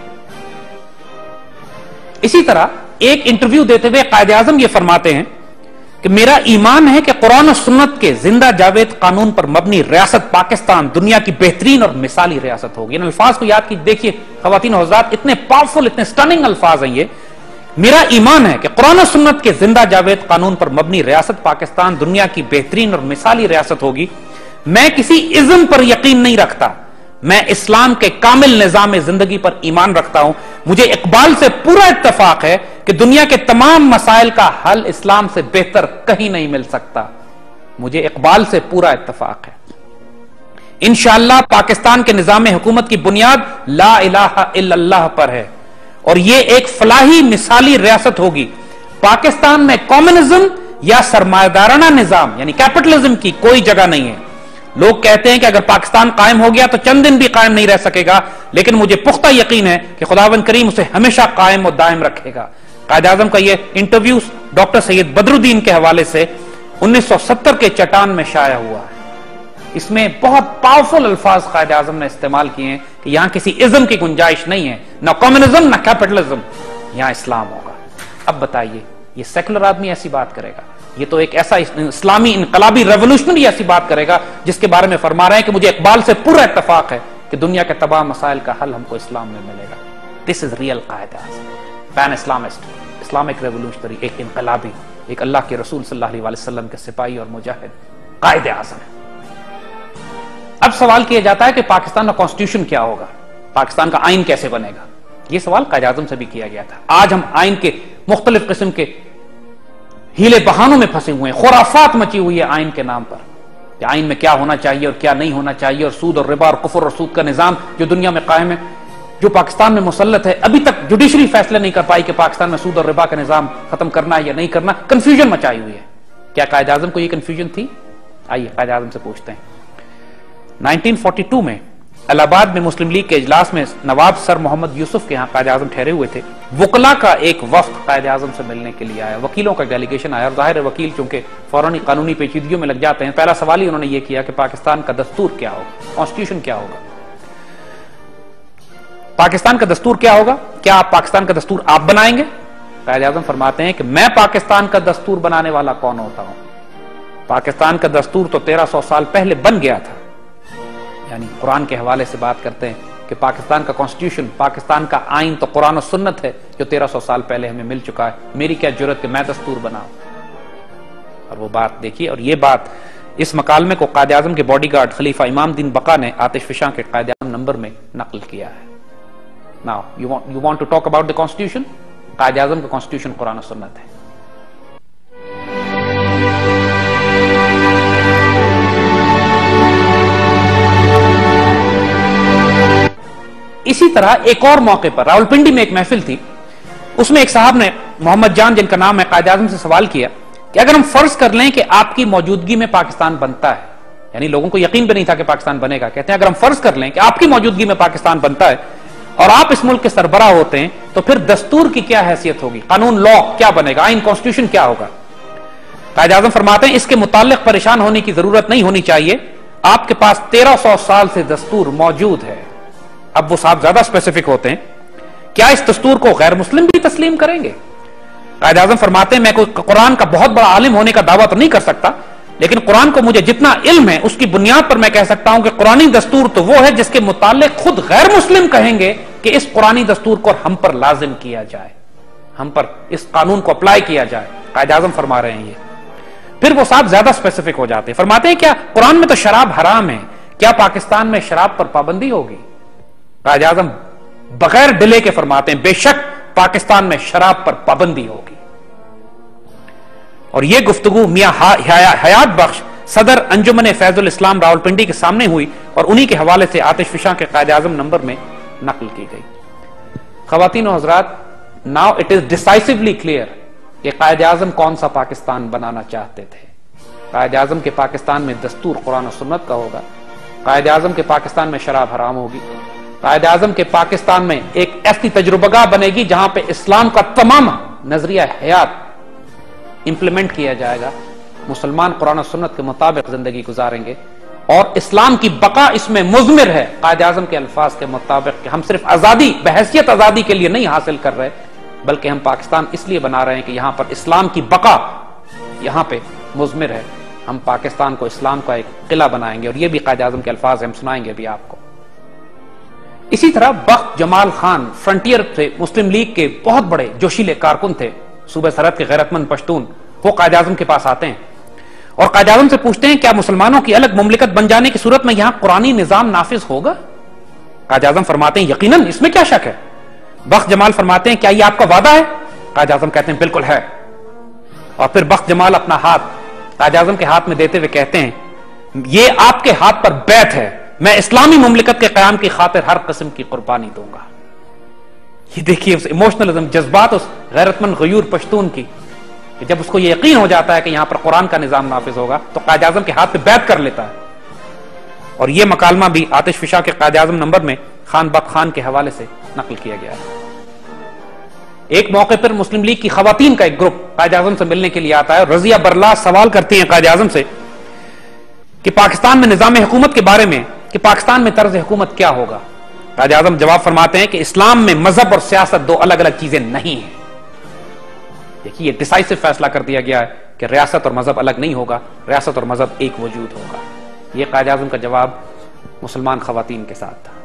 اسی طرح ایک انٹرویو دیتے ہوئے قائد اعظم یہ فرماتے ہیں کہ میرا ایمان ہے کہ قرآن و سنت کے زندہ جاوید قانون پر مبنی ریاست پاکستان دنیا کی بہترین اور مثالی ریاست ہوگی۔ ان الفاظ کو یاد کی دیکھیے خواتین و حضرات، اتنے پاورفل، اتنے سٹننگ الفاظ ہیں یہ۔ میرا ایمان ہے کہ قرآن و سنت کے زندہ جاوید قانون پر مبنی ریاست پاکستان دنیا کی بہترین اور مثالی ریاست ہوگی۔ میں کسی ازم پر یقین نہیں رکھتا، میں اسلام کے کامل نظام زندگی پر ایمان رکھتا ہوں۔ مجھے اقبال سے پورا اتفاق ہے کہ دنیا کے تمام مسائل کا حل اسلام سے بہتر کہیں نہیں مل سکتا۔ مجھے اقبال سے پورا اتفاق ہے۔ انشاءاللہ پاکستان کے نظام حکومت کی بنیاد لا الہ الا اللہ پر ہے، اور یہ ایک فلاحی مثالی ریاست ہوگی۔ پاکستان میں کمیونزم یا سرمایہ دارانہ نظام یعنی کیپٹلزم کی کوئی جگہ نہیں ہے۔ لوگ کہتے ہیں کہ اگر پاکستان قائم ہو گیا تو چند دن بھی قائم نہیں رہ سکے گا، لیکن مجھے پختہ یقین ہے کہ خداوند کریم اسے ہمیشہ قائم و دائم رکھے گا۔ قائد اعظم کا یہ انٹرویو ڈاکٹر سید بدر الدین کے حوالے سے انیس سو ستر کے چٹان میں شائع ہوا ہے۔ اس میں بہت پاورفل الفاظ قائد اعظم نے استعمال کیے ہیں کہ یہاں کسی ازم کی گنجائش نہیں ہے، نہ کمیونزم نہ کیپٹلزم، یہاں اسلام ہوگا۔ اب بتائیے یہ سیکولر آدمی ایسی بات کرے گا؟ یہ تو ایک ایسا اسلامی انقلابی ریولوشنری ایسی بات کرے گا جس کے بارے میں فرما رہے ہیں کہ مجھے اقبال سے پورا اتفاق ہے کہ دنیا کے تمام مسائل کا حل ہم کو اسلام میں ملے گا۔ دس is real Quaid Azam, pan Islamist, Islamic revolutionary, ایک انقلابی، ایک اللہ کے رسول صلی اللہ علیہ وسلم کے سپاہی اور مجاہد قائد اعظم ہے۔ اب سوال کیا جاتا ہے کہ پاکستان کا کانسٹیٹیوشن کیا ہوگا، پاکستان کا آئین کیسے بنے گا؟ یہ سوال قائد اعظم سے بھی کیا گیا تھا۔ آج ہم آئین کے مختلف قسم کے ہیلے بہانوں میں پھنسے ہوئے ہیں، خرافات مچی ہوئی ہے آئین کے نام پر کہ آئین میں کیا ہونا چاہیے اور کیا نہیں ہونا چاہیے، اور سود اور ربا اور کفر اور سود کا نظام جو دنیا میں قائم ہے، جو پاکستان میں مسلط ہے، ابھی تک جوڈیشری فیصلے نہیں کر پائی کہ پاکستان میں سود اور ربا کا نظام ختم کرنا ہے یا نہیں کرنا، کنفیوژن مچائی ہوئی ہے۔ کیا قائد اعظم کو یہ کنفیوژن تھی؟ آئیے قائد اعظم سے پوچھتے ہیں۔ نائنٹین فورٹی ٹو میں الہ آباد میں مسلم لیگ کے اجلاس میں نواب سر محمد یوسف کے ہاں قائد اعظم ٹھہرے ہوئے تھے۔ وکلا کا ایک وفد قائد اعظم سے ملنے کے لیے آیا، وکیلوں کا ڈیلیگیشن آیا، اور ظاہر ہے وکیل چونکہ فوراً قانونی پیچیدگیوں میں لگ جاتے ہیں، پہلا سوال ہی انہوں نے یہ کیا کہ پاکستان کا دستور کیا ہوگا، کانسٹیٹیوشن کیا ہوگا، پاکستان کا دستور کیا ہوگا، کیا آپ پاکستان کا دستور آپ بنائیں گے؟ قائد اعظم فرماتے ہیں کہ میں پاکستان کا دستور بنانے والا کون ہوتا ہوں؟ پاکستان کا دستور تو تیرہ سو سال پہلے بن گیا تھا. یعنی قرآن کے حوالے سے بات کرتے ہیں کہ پاکستان کا کانسٹیٹیوشن، پاکستان کا آئین تو قرآن و سنت ہے جو تیرہ سو سال پہلے ہمیں مل چکا ہے. میری کیا جرت کہ میں دستور بناؤں؟ اور وہ بات دیکھیے، اور یہ بات اس مکالمے کو قائد اعظم کے باڈی گارڈ خلیفہ امام دین بقا نے آتش فشاں کے قائد اعظم نمبر میں نقل کیا ہے. Now, you want, you want to talk about the constitution? قائد اعظم کا کانسٹیٹیوشن قرآن و سنت ہے. اسی طرح ایک اور موقع پر راولپنڈی میں ایک محفل تھی، اس میں ایک صاحب نے، محمد جان جن کا نام ہے، قائد اعظم سے سوال کیا کہ اگر ہم فرض کر لیں کہ آپ کی موجودگی میں پاکستان بنتا ہے، یعنی لوگوں کو یقین بھی نہیں تھا کہ پاکستان بنے گا، کہتے ہیں اگر ہم فرض کر لیں کہ آپ کی موجودگی میں پاکستان بنتا ہے اور آپ اس ملک کے سربراہ ہوتے ہیں تو پھر دستور کی کیا حیثیت ہوگی، قانون لا کیا بنے گا، آئین کانسٹیٹیوشن کیا ہوگا؟ قائد اعظم فرماتے ہیں اس کے متعلق پریشان ہونے کی ضرورت نہیں ہونی چاہیے، آپ کے پاس تیرہ سو سال سے دستور موجود ہے. اب وہ صاحب زیادہ اسپیسیفک ہوتے ہیں، کیا اس دستور کو غیر مسلم بھی تسلیم کریں گے؟ قائد اعظم فرماتے ہیں میں کوئی قرآن کا بہت بڑا عالم ہونے کا دعویٰ تو نہیں کر سکتا، لیکن قرآن کو مجھے جتنا علم ہے اس کی بنیاد پر میں کہہ سکتا ہوں کہ قرآنی دستور تو وہ ہے جس کے متعلق خود غیر مسلم کہیں گے کہ اس قرآنی دستور کو ہم پر لازم کیا جائے، ہم پر اس قانون کو اپلائی کیا جائے. قائد اعظم فرما رہے ہیں یہ. پھر وہ صاحب زیادہ اسپیسیفک ہو جاتے ہیں، فرماتے ہیں کیا قرآن میں تو شراب حرام ہے، کیا پاکستان میں شراب پر پابندی ہوگی؟ قائد اعظم بغیر ڈلے کے فرماتے ہیں بے شک پاکستان میں شراب پر پابندی ہوگی. اور یہ گفتگو میاں حیات بخش صدر انجمن فیض الاسلام راولپنڈی کے سامنے ہوئی اور انہی کے حوالے سے آتش فشاں کے قائد اعظم نمبر میں نقل کی گئی. خواتین و حضرات، now it is decisively clear کہ قائد اعظم کون سا پاکستان بنانا چاہتے تھے. قائد اعظم کے پاکستان میں دستور قرآن و سنت کا ہوگا، قائد اعظم کے پاکستان میں شراب حرام ہوگی، قائد اعظم کے پاکستان میں ایک ایسی تجربہ گاہ بنے گی جہاں پہ اسلام کا تمام نظریہ حیات امپلیمنٹ کیا جائے گا، مسلمان قرآن و سنت کے مطابق زندگی گزاریں گے، اور اسلام کی بقا اس میں مضمر ہے. قائد اعظم کے الفاظ کے مطابق کہ ہم صرف آزادی بحیثیت آزادی کے لیے نہیں حاصل کر رہے، بلکہ ہم پاکستان اس لیے بنا رہے ہیں کہ یہاں پر اسلام کی بقا یہاں پہ مضمر ہے. ہم پاکستان کو اسلام کا ایک قلعہ بنائیں گے، اور یہ بھی قائد اعظم کے الفاظ ہم سنائیں گے بھی آپ کو. اسی طرح بخت جمال خان فرنٹیئر تھے، مسلم لیگ کے بہت بڑے جوشیلے کارکن تھے، صوبہ سرحد کے غیرت مند پشتون. وہ قائد اعظم کے پاس آتے ہیں اور قائد اعظم سے پوچھتے ہیں کیا مسلمانوں کی الگ مملکت بن جانے کی صورت میں یہاں قرآنی نظام نافذ ہوگا؟ قائد اعظم فرماتے ہیں یقیناً، اس میں کیا شک ہے. بخت جمال فرماتے ہیں کیا یہ آپ کا وعدہ ہے؟ قائد اعظم کہتے ہیں بالکل ہے. اور پھر بخت جمال اپنا ہاتھ قائد اعظم کے ہاتھ میں دیتے ہوئے کہتے ہیں یہ آپ کے ہاتھ پر بیعت ہے، میں اسلامی مملکت کے قیام کی خاطر ہر قسم کی قربانی دوں گا. یہ دیکھیے اس ایموشنلزم، جذبات اس غیرت مند غیور پشتون کی، کہ جب اس کو یہ یقین ہو جاتا ہے کہ یہاں پر قرآن کا نظام نافذ ہوگا تو قائد اعظم کے ہاتھ پہ بیعت کر لیتا ہے. اور یہ مکالمہ بھی آتش فشاں کے قائد اعظم نمبر میں خان بخت خان کے حوالے سے نقل کیا گیا ہے. ایک موقع پر مسلم لیگ کی خواتین کا ایک گروپ قائد اعظم سے ملنے کے لیے آتا ہے اور رضیہ برلا سوال کرتی ہیں قائد اعظم سے کہ پاکستان میں نظام حکومت کے بارے میں کہ پاکستان میں طرز حکومت کیا ہوگا. قائد اعظم جواب فرماتے ہیں کہ اسلام میں مذہب اور سیاست دو الگ الگ چیزیں نہیں ہیں. دیکھیے یہ ڈیسائسو فیصلہ کر دیا گیا ہے کہ ریاست اور مذہب الگ نہیں ہوگا، ریاست اور مذہب ایک وجود ہوگا. یہ قائد اعظم کا جواب مسلمان خواتین کے ساتھ تھا.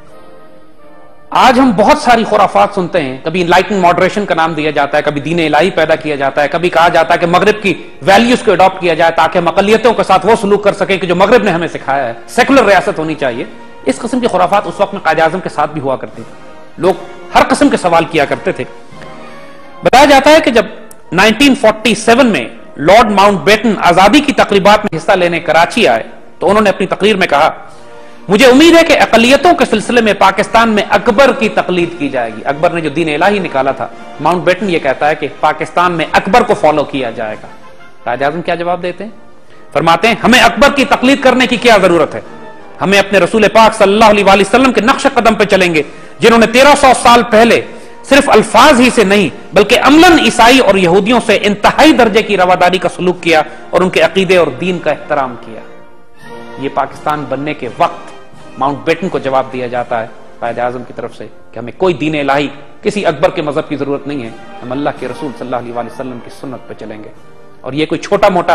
آج ہم بہت ساری خرافات سنتے ہیں، کبھی انلائٹن ماڈریشن کا نام دیا جاتا ہے، کبھی دین الہی پیدا کیا جاتا ہے، کبھی کہا جاتا ہے کہ مغرب کی ویلیوز کو اڈاپٹ کیا جائے تاکہ ہم اقلیتوں کے ساتھ وہ سلوک کر سکیں کہ جو مغرب نے ہمیں سکھایا ہے، سیکولر ریاست ہونی چاہیے. اس قسم کی خرافات اس وقت میں قائد اعظم کے ساتھ بھی ہوا کرتی تھی. لوگ ہر قسم کے سوال کیا کرتے تھے. بتایا جاتا ہے کہ جب نائنٹین فورٹی سیون میں لارڈ ماؤنٹ بیٹن آزادی کی تقریبات میں حصہ لینے کراچی آئے تو انہوں نے اپنی تقریر میں کہا مجھے امید ہے کہ اقلیتوں کے سلسلے میں پاکستان میں اکبر کی تقلید کی جائے گی. اکبر نے جو دین الہی نکالا تھا، ماؤنٹ بیٹن یہ کہتا ہے کہ پاکستان میں اکبر کو فالو کیا جائے گا. قائد اعظم کیا جواب دیتے ہیں؟ فرماتے ہیں ہمیں اکبر کی تقلید کرنے کی کیا ضرورت ہے، ہمیں اپنے رسول پاک صلی اللہ علیہ وآلہ وسلم کے نقش قدم پہ چلیں گے جنہوں نے تیرہ سو سال پہلے صرف الفاظ ہی سے نہیں بلکہ عملاً عیسائی اور یہودیوں سے انتہائی درجے کی رواداری کا سلوک کیا اور ان کے عقیدے اور دین کا احترام کیا. یہ پاکستان بننے کے وقت ماؤنٹ بیٹن کو جواب دیا جاتا ہے قائد اعظم کی طرف سے کہ ہمیں کوئی دین الہی، کسی اکبر کے مذہب کی ضرورت نہیں ہے، ہم اللہ کے رسول صلی اللہ علیہ وآلہ وسلم کی سنت پہ چلیں گے. اور یہ کوئی چھوٹا موٹا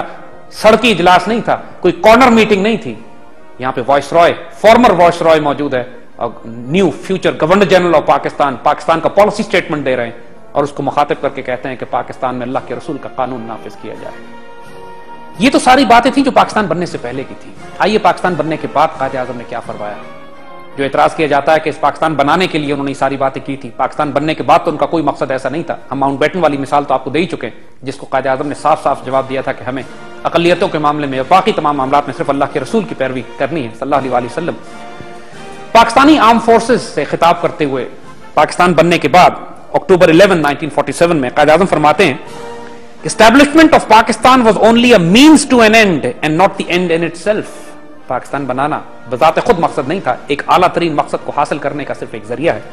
سڑکی اجلاس نہیں تھا, کوئی کارنر میٹنگ نہیں تھی. یہاں پہ viceroy, former viceroy موجود ہے, new future governor general of Pakistan, Pakistan کا پالیسی سٹیٹمنٹ دے رہے ہیں اور اس کو مخاطب کر کے کہتے ہیں کہ پاکستان میں اللہ کے رسول کا قانون نافذ کیا جائے. یہ تو ساری باتیں تھیں جو پاکستان بننے سے پہلے کی تھی. آئیے پاکستان بننے کے بعد قائد اعظم نے کیا فرمایا. جو اعتراض کیا جاتا ہے کہ اس پاکستان بنانے کے لیے انہوں نے ساری باتیں کی تھی, پاکستان بننے کے بعد تو ان کا کوئی مقصد ایسا نہیں تھا. ہم ماؤنٹ بیٹن والی مثال تو آپ کو دے ہی چکے ہیں, جس کو قائد اعظم نے صاف صاف جواب دیا تھا کہ ہمیں اقلیتوں کے معاملے میں باقی تمام معاملات میں صرف اللہ کے رسول کی پیروی کرنی ہے صلی اللہ علیہ وسلم. پاکستانی آرم فورسز سے خطاب کرتے ہوئے پاکستان بننے کے بعد October eleven nineteen forty seven میں قائد اعظم فرماتے ہیں Establishment of Pakistan was only a means to an end and not the end in itself. Pakistan بنانا بذات خود مقصد نہیں تھا, ایک اعلیٰ ترین مقصد کو حاصل کرنے کا صرف ایک ذریعہ ہے.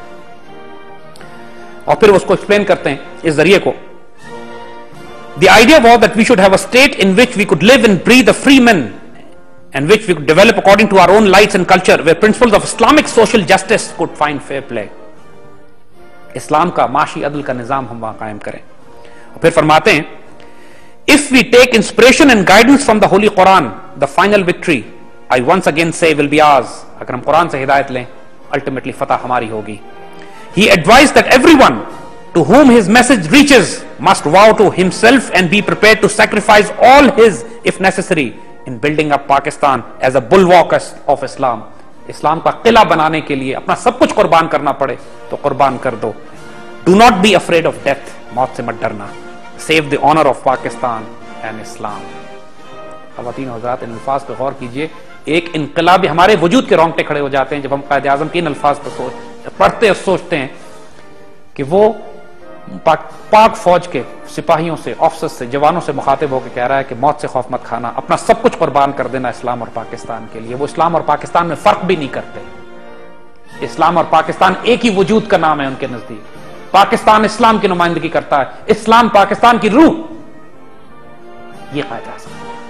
اور پھر اس کو ایکسپلین کرتے ہیں اس ذریعے کو. The idea was that we should have a state in which we could live and breathe a free men and which we could develop according to our own lights and culture, where principles of Islamic social justice could find fair play. اسلام کا معاشی عدل کا نظام ہم وہاں قائم کریں. اور پھر فرماتے ہیں if we take inspiration and guidance from the Holy Quran, the final victory, I once again say, will be ours. اگر ہم قرآن سے ہدایت لیں, ultimately فتح ہماری ہوگی. He advised that everyone to whom his message reaches must vow to himself and be prepared to sacrifice all his, if necessary, in building up Pakistan as a bulwark of Islam. اسلام کا قلعہ بنانے کے لیے اپنا سب کچھ قربان کرنا پڑے تو قربان کر دو. Do not be afraid of death. موت سے مت ڈرنا. Save the honor of Pakistan and Islam. خواتین و حضرات, ان الفاظ پہ غور کیجئے. ایک انقلابی, ہمارے وجود کے رونگٹے کھڑے ہو جاتے ہیں جب ہم قائد اعظم کے ان الفاظ پہ سوچ پڑھتے اور سوچتے ہیں کہ وہ پاک, پاک فوج کے سپاہیوں سے, آفسرز سے, جوانوں سے مخاطب ہو کے کہہ رہا ہے کہ موت سے خوف مت کھانا, اپنا سب کچھ قربان کر دینا اسلام اور پاکستان کے لیے. وہ اسلام اور پاکستان میں فرق بھی نہیں کرتے. اسلام اور پاکستان ایک ہی وجود کا نام ہے ان کے نزدیک. پاکستان اسلام کی نمائندگی کرتا ہے, اسلام پاکستان کی روح. یہ قائد اعظم.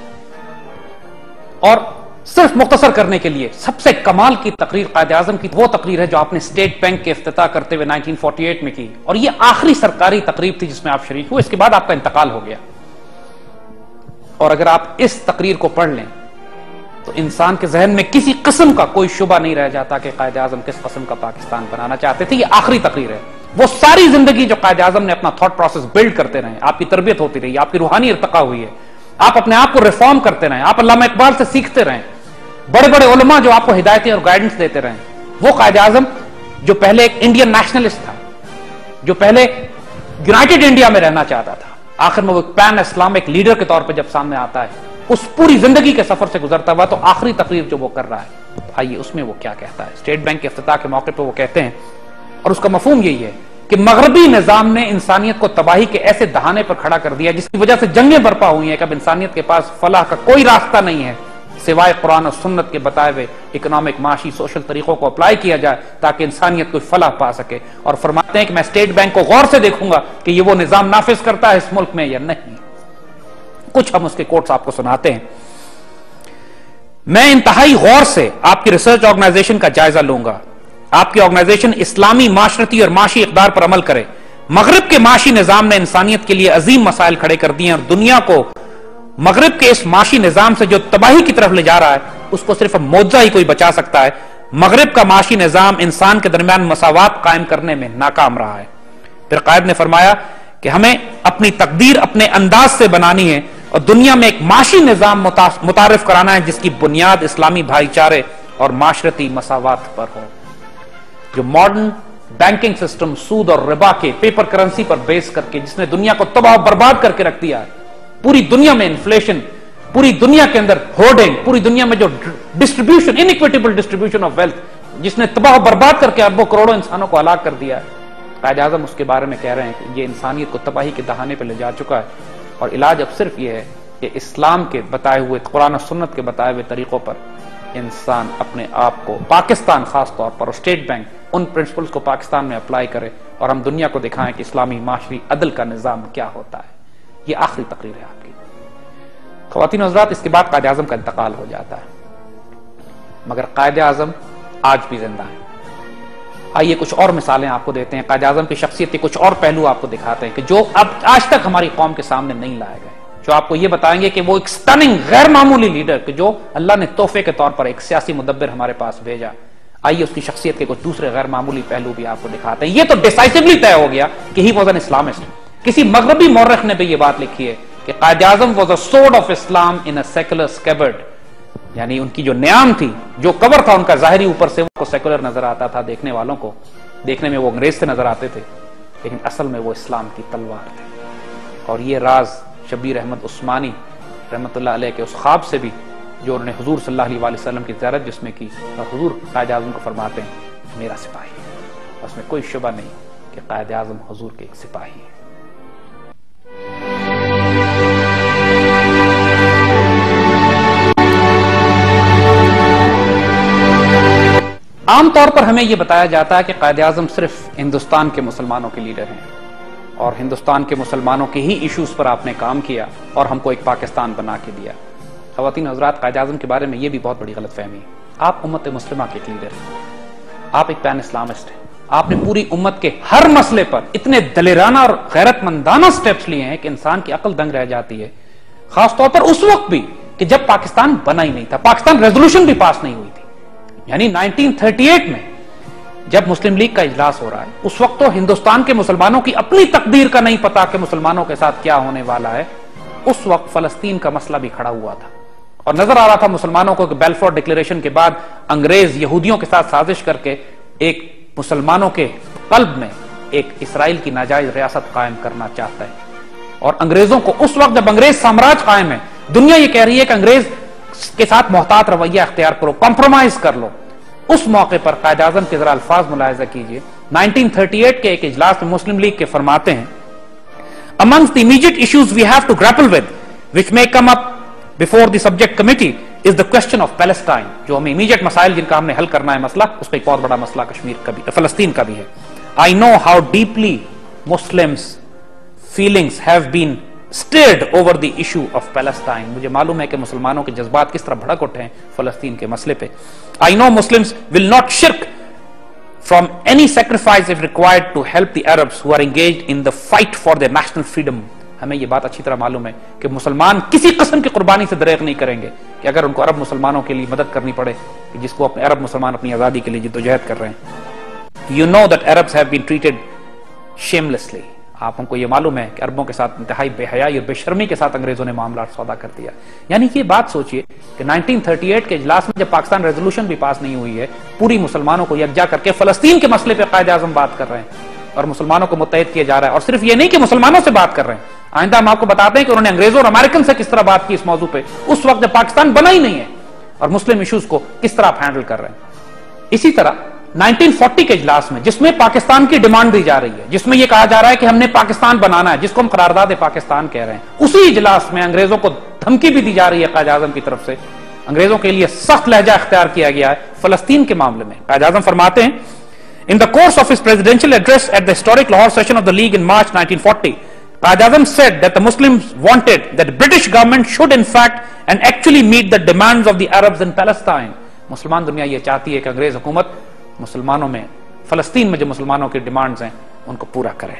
اور صرف مختصر کرنے کے لیے سب سے کمال کی تقریر قائد اعظم کی وہ تقریر ہے جو آپ نے اسٹیٹ بینک کے افتتاح کرتے ہوئے نائنٹین فورٹی ایٹ میں کی, اور یہ آخری سرکاری تقریب تھی جس میں آپ شریک ہوئے. اس کے بعد آپ کا انتقال ہو گیا. اور اگر آپ اس تقریر کو پڑھ لیں تو انسان کے ذہن میں کسی قسم کا کوئی شبہ نہیں رہ جاتا کہ قائد اعظم کس قسم کا پاکستان بنانا چاہتے تھے. یہ آخری تقریر ہے. وہ ساری زندگی جو قائد اعظم نے اپنا تھاٹ پروسیس بلڈ کرتے رہے, آپ کی تربیت ہوتی رہی, آپ کی روحانی ارتقا ہوئی ہے, آپ اپنے آپ کو ریفارم کرتے رہے, آپ علامہ اقبال سے سیکھتے رہے, بڑے بڑے علماء جو آپ کو ہدایتیں اور گائیڈنس دیتے رہے. وہ قائد اعظم جو پہلے ایک انڈین نیشنلسٹ تھا, جو پہلے یونائٹڈ انڈیا میں رہنا چاہتا تھا, آخر میں وہ ایک پین اسلامک لیڈر کے طور پہ جب سامنے آتا ہے, اس پوری زندگی کے سفر سے گزرتا ہوا, تو آخری تقریر جو وہ کر رہا ہے, آئیے اس میں وہ کیا کہتا ہے. اسٹیٹ بینک کے افتتاح کے موقع پہ وہ کہتے ہیں, اور اس کا مفہوم یہی ہے کہ مغربی نظام نے انسانیت کو تباہی کے ایسے دہانے پر کھڑا کر دیا جس کی وجہ سے جنگیں برپا ہوئی ہیں کہ اب انسانیت کے پاس فلاح کا کوئی راستہ نہیں ہے سوائے قرآن اور سنت کے بتائے ہوئے اکنامک, معاشی, سوشل طریقوں کو اپلائی کیا جائے تاکہ انسانیت کوئی فلاح پا سکے. اور فرماتے ہیں کہ میں اسٹیٹ بینک کو غور سے دیکھوں گا کہ یہ وہ نظام نافذ کرتا ہے اس ملک میں یا نہیں. کچھ ہم اس کے کوٹس آپ کو سناتے ہیں. میں انتہائی غور سے آپ کی ریسرچ آرگنائزیشن کا جائزہ لوں گا. آپ کی آرگنائزیشن اسلامی معاشرتی اور معاشی اقدار پر عمل کرے. مغرب کے معاشی نظام نے انسانیت کے لیے عظیم مسائل کھڑے کر دیے, اور دنیا کو مغرب کے اس معاشی نظام سے جو تباہی کی طرف لے جا رہا ہے اس کو صرف معجزہ ہی کوئی بچا سکتا ہے. مغرب کا معاشی نظام انسان کے درمیان مساوات قائم کرنے میں ناکام رہا ہے. پھر قائد نے فرمایا کہ ہمیں اپنی تقدیر اپنے انداز سے بنانی ہے اور دنیا میں ایک معاشی نظام متعارف کرانا ہے جس کی بنیاد اسلامی بھائی چارے اور معاشرتی مساوات پر ہو. جو ماڈرن بینکنگ سسٹم سود اور ربا کے پیپر کرنسی پر بیس کر کے جس نے دنیا کو تباہ برباد کر کے رکھ دیا ہے, پوری دنیا میں انفلیشن, پوری دنیا کے اندر ہورڈنگ, پوری دنیا میں جو distribution, inequitable distribution of wealth جس نے تباہ برباد کر کے اربوں کروڑوں انسانوں کو ہلاک کر دیا ہے, قائد اعظم اس کے بارے میں کہہ رہے ہیں کہ یہ انسانیت کو تباہی کے دہانے پہ لے جا چکا ہے. اور علاج اب صرف یہ ہے کہ اسلام کے بتائے ہوئے, قرآن و سنت کے بتائے ہوئے طریقوں پر انسان اپنے آپ کو, پاکستان خاص طور پر اور اسٹیٹ بینک ان پرنسپلز کو پاکستان میں اپلائی کرے اور ہم دنیا کو دکھائیں کہ اسلامی معاشری عدل کا نظام کیا ہوتا ہے. یہ آخری تقریر ہے آپ کی. خواتین و حضرات, اس کے بعد قائد اعظم کا انتقال ہو جاتا ہے, مگر قائد اعظم آج بھی زندہ ہیں. آئیے کچھ اور مثالیں آپ کو دیتے ہیں, قائد اعظم کی شخصیت کے کچھ اور پہلو آپ کو دکھاتے ہیں کہ جو اب آج تک ہماری قوم کے سامنے نہیں لائے گئے. جو آپ کو یہ بتائیں گے کہ وہ ایک سٹننگ غیر معمولی لیڈر کہ جو اللہ نے تحفے کے طور پر ایک سیاسی مدبر ہمارے پاس بھیجا. آئیے اس کی شخصیت کے کچھ دوسرے غیر معمولی پہلو بھی آپ کو دکھاتے ہیں. یہ تو ڈیسائسولی طے ہو گیا کہ ہی واز این اسلامسٹ. کسی مغربی مورخ نے بھی یہ بات لکھی ہے کہ Quaid Azam was a sword of Islam in a secular scabbard. یعنی ان کی جو نیام تھی, جو کور تھا ان کا ظاہری اوپر سے وہ سیکولر نظر آتا تھا, دیکھنے والوں کو دیکھنے میں وہ انگریز سے نظر آتے تھے, لیکن اصل میں وہ اسلام کی تلوار تھے. اور یہ راز شبیر احمد عثمانی رحمت اللہ علیہ کے اس خواب سے بھی جو انہوں نے حضور صلی اللہ علیہ وسلم کی زیارت جس میں کی, اور حضور قائد اعظم کو فرماتے ہیں میرا سپاہی ہے. اس میں کوئی شبہ نہیں کہ قائد اعظم حضور کے ایک سپاہی ہے. عام طور پر ہمیں یہ بتایا جاتا ہے کہ قائد اعظم صرف ہندوستان کے مسلمانوں کے لیڈر ہیں اور ہندوستان کے مسلمانوں کے ہی ایشوز پر آپ نے کام کیا اور ہم کو ایک پاکستان بنا کے دیا. خواتین حضرات, قائد اعظم کے بارے میں یہ بھی بہت بڑی غلط فہمی ہے. آپ امت مسلمہ کے ایک لیڈر ہیں, آپ ایک پین اسلامسٹ ہیں. آپ نے پوری امت کے ہر مسئلے پر اتنے دلیرانہ اور غیرت مندانہ سٹیپس لیے ہیں کہ انسان کی عقل دنگ رہ جاتی ہے, خاص طور پر اس وقت بھی کہ جب پاکستان بنا ہی نہیں تھا, پاکستان ریزولوشن بھی پاس نہیں ہوئی تھی. یعنی نائنٹین تھرٹی ایٹ میں جب مسلم لیگ کا اجلاس ہو رہا ہے, اس وقت تو ہندوستان کے مسلمانوں کی اپنی تقدیر کا نہیں پتا کہ مسلمانوں کے ساتھ کیا ہونے والا ہے. اس وقت فلسطین کا مسئلہ بھی کھڑا ہوا تھا اور نظر آ رہا تھا مسلمانوں کو کہ بیلفور ڈکلیریشن کے بعد انگریز یہودیوں کے ساتھ سازش کر کے ایک مسلمانوں کے قلب میں ایک اسرائیل کی ناجائز ریاست قائم کرنا چاہتا ہے. اور انگریزوں کو اس وقت جب انگریز سامراج قائم ہے, دنیا یہ کہہ رہی ہے کہ انگریز کے ساتھ محتاط رویہ اختیار کرو, کمپرومائز کر لو. اس موقع پر قائد اعظم کے ذرا الفاظ ملاحظہ کیجئے. نائنٹین تھرٹی ایٹ کے ایک اجلاس میں مسلم لیگ کے فرماتے ہیں, amongst the immediate issues we have to grapple with which may come up before the subject committee is the question of Palestine. جو ہمیں immediate مسائل جن کا ہم نے حل کرنا ہے مسئلہ, اس کا ایک بہت بڑا مسئلہ کشمیر کا بھی, فلسطین کا بھی ہے. I know how deeply Muslims feelings have been stirred over the issue of Palestine. مجھے معلوم ہے کہ مسلمانوں کے جذبات کس طرح بھڑک اٹھے ہیں فلسطین کے مسئلے پہ. I know Muslims will not shirk from any sacrifice if required to help the Arabs who are engaged in the fight for their national freedom. ہمیں یہ بات اچھی طرح معلوم ہے کہ مسلمان کسی قسم کی قربانی سے دریغ نہیں کریں گے کہ اگر ان کو عرب مسلمانوں کے لیے مدد کرنی پڑے, جس کو اپنے عرب مسلمان اپنی آزادی کے لیے جدوجہد کر رہے ہیں. You know that Arabs have been treated shamelessly. آپ ہم کو یہ معلوم ہے کہ عربوں کے ساتھ انتہائی بے حیائی اور بے شرمی کے ساتھ انگریزوں نے معاملات سودا کر دیا. یعنی یہ بات سوچئے کہ نائنٹین تھرٹی ایٹ کے اجلاس میں جب پاکستان ریزولوشن بھی پاس نہیں ہوئی ہے, پوری مسلمانوں کو یکجا کر کے فلسطین کے مسئلے پہ قائد اعظم بات کر رہے ہیں اور مسلمانوں کو متحد کیا جا رہا ہے. اور صرف یہ نہیں کہ مسلمانوں سے بات کر رہے ہیں, آئندہ ہم آپ کو بتاتے ہیں کہ انہوں نے انگریزوں اور امریکن سے کس طرح بات کی اس موضوع پہ, اس وقت جب پاکستان بنا ہی نہیں ہے, اور مسلم ایشوز کو کس طرح آپ ہینڈل کر رہے ہیں. اسی طرح نائنٹین فورٹی کے اجلاس میں جس میں پاکستان کی ڈیمانڈ دی جا رہی ہے, جس میں یہ کہا جا رہا ہے کہ ہم نے پاکستان بنانا ہے, جس کو ہم قرارداد پاکستان کہہ رہے ہیں, اسی اجلاس میں انگریزوں کو دھمکی بھی دی جا رہی ہے قائد اعظم کی طرف سے. انگریزوں کے لیے سخت لہجہ اختیار کیا گیا ہے فلسطین کے معاملے میں. قائد اعظم فرماتے ہیں, In the course of his presidential address at the historic Lahore session of the League in March nineteen forty, Qaid Azam said that the Muslims wanted that the British government should in fact and actually meet the demands of the Arabs in Palestine. مسلمان دنیا یہ چاہتی ہے کہ انگریز حکومت مسلمانوں میں, فلسطین میں جو مسلمانوں کی ڈیمانڈز ہیں ان کو پورا کرے.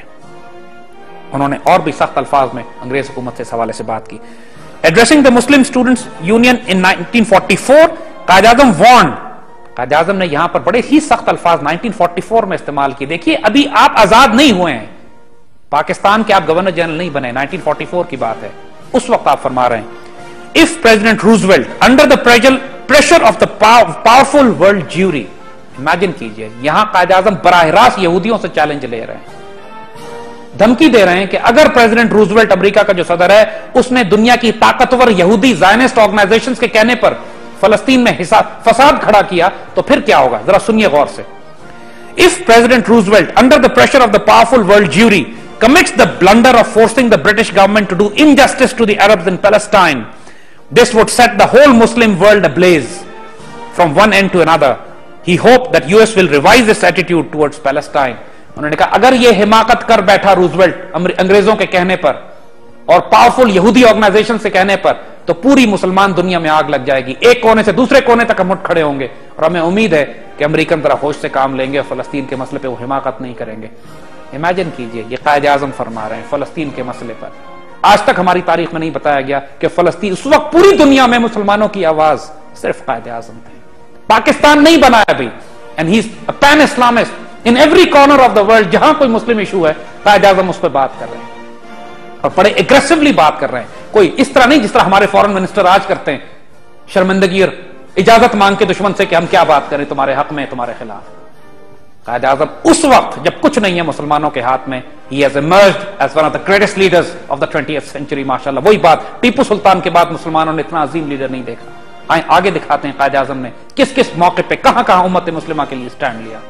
انہوں نے اور بھی سخت الفاظ میں انگریز حکومت سے اس حوالے سے بات کی. Addressing the Muslim Students Union in nineteen forty-four, Qaid Azam warned. Quaid Azam نے یہاں پر بڑے ہی سخت الفاظ نائنٹین فورٹی فور میں استعمال کی. دیکھیے ابھی آپ آزاد نہیں ہوئے ہیں, پاکستان کے آپ گورنر جنرل نہیں بنے, نائنٹین فورٹی فور کی بات ہے. اس وقت آپ فرما رہے ہیں, if President Roosevelt under the pressure of the powerful world jury, imagine کیجئے یہاں قائد اعظم براہ راست یہودیوں سے چیلنج لے رہے ہیں, دھمکی دے رہے ہیں کہ اگر پریزیڈنٹ روزویلٹ امریکہ کا جو صدر ہے اس نے دنیا کی طاقتور یہودی زائنسٹ آرگنائزیشنز کے کہنے پر فلسطین میں فساد کھڑا کیا تو پھر کیا ہوگا, ذرا سنیے غور سے. If President Roosevelt, under the pressure of the powerful world jury, commits the blunder of forcing the British government to do injustice to the Arabs in Palestine, this would set the whole Muslim world ablaze from one end to another. He hoped that U S will revise its attitude towards Palestine. انہوں نے کہا اگر یہ حماقت کر بیٹھا Roosevelt انگریزوں کے کہنے پر اور پاورفل یہودی آرگنائزیشن سے کہنے پر, تو پوری مسلمان دنیا میں آگ لگ جائے گی, ایک کونے سے دوسرے کونے تک ہم اٹھ کھڑے ہوں گے, اور ہمیں امید ہے کہ امریکن ذرا ہوش سے کام لیں گے اور فلسطین کے مسئلے پہ وہ حماقت نہیں کریں گے. امیجن کیجئے یہ قائد اعظم فرما رہے ہیں فلسطین کے مسئلے پر, آج تک ہماری تاریخ میں نہیں بتایا گیا کہ فلسطین اس وقت پوری دنیا میں مسلمانوں کی آواز صرف قائد اعظم تھے. پاکستان نہیں بنایا ابھی, and he's a pan Islamist in every corner of the world. جہاں کوئی مسلم ایشو ہے قائد اعظم اس پہ بات کر رہے ہیں اور بڑے اگریسولی بات کر رہے ہیں. کوئی اس طرح نہیں جس طرح ہمارے فورن منسٹر آج کرتے ہیں, شرمندگی اور اجازت مانگ کے دشمن سے کہ ہم کیا بات کریں تمہارے حق میں تمہارے خلاف. قائد اعظم اس وقت جب کچھ نہیں ہے مسلمانوں کے ہاتھ میں, he has emerged as one of the greatest leaders of the twentieth century. ماشاءاللہ وہی بات, ٹیپو سلطان کے بعد مسلمانوں نے اتنا عظیم لیڈر نہیں دیکھا. آئیں آگے دکھاتے ہیں قائد اعظم نے کس کس موقع پہ کہاں کہاں امت مسلمہ کے لیے سٹینڈ لیا.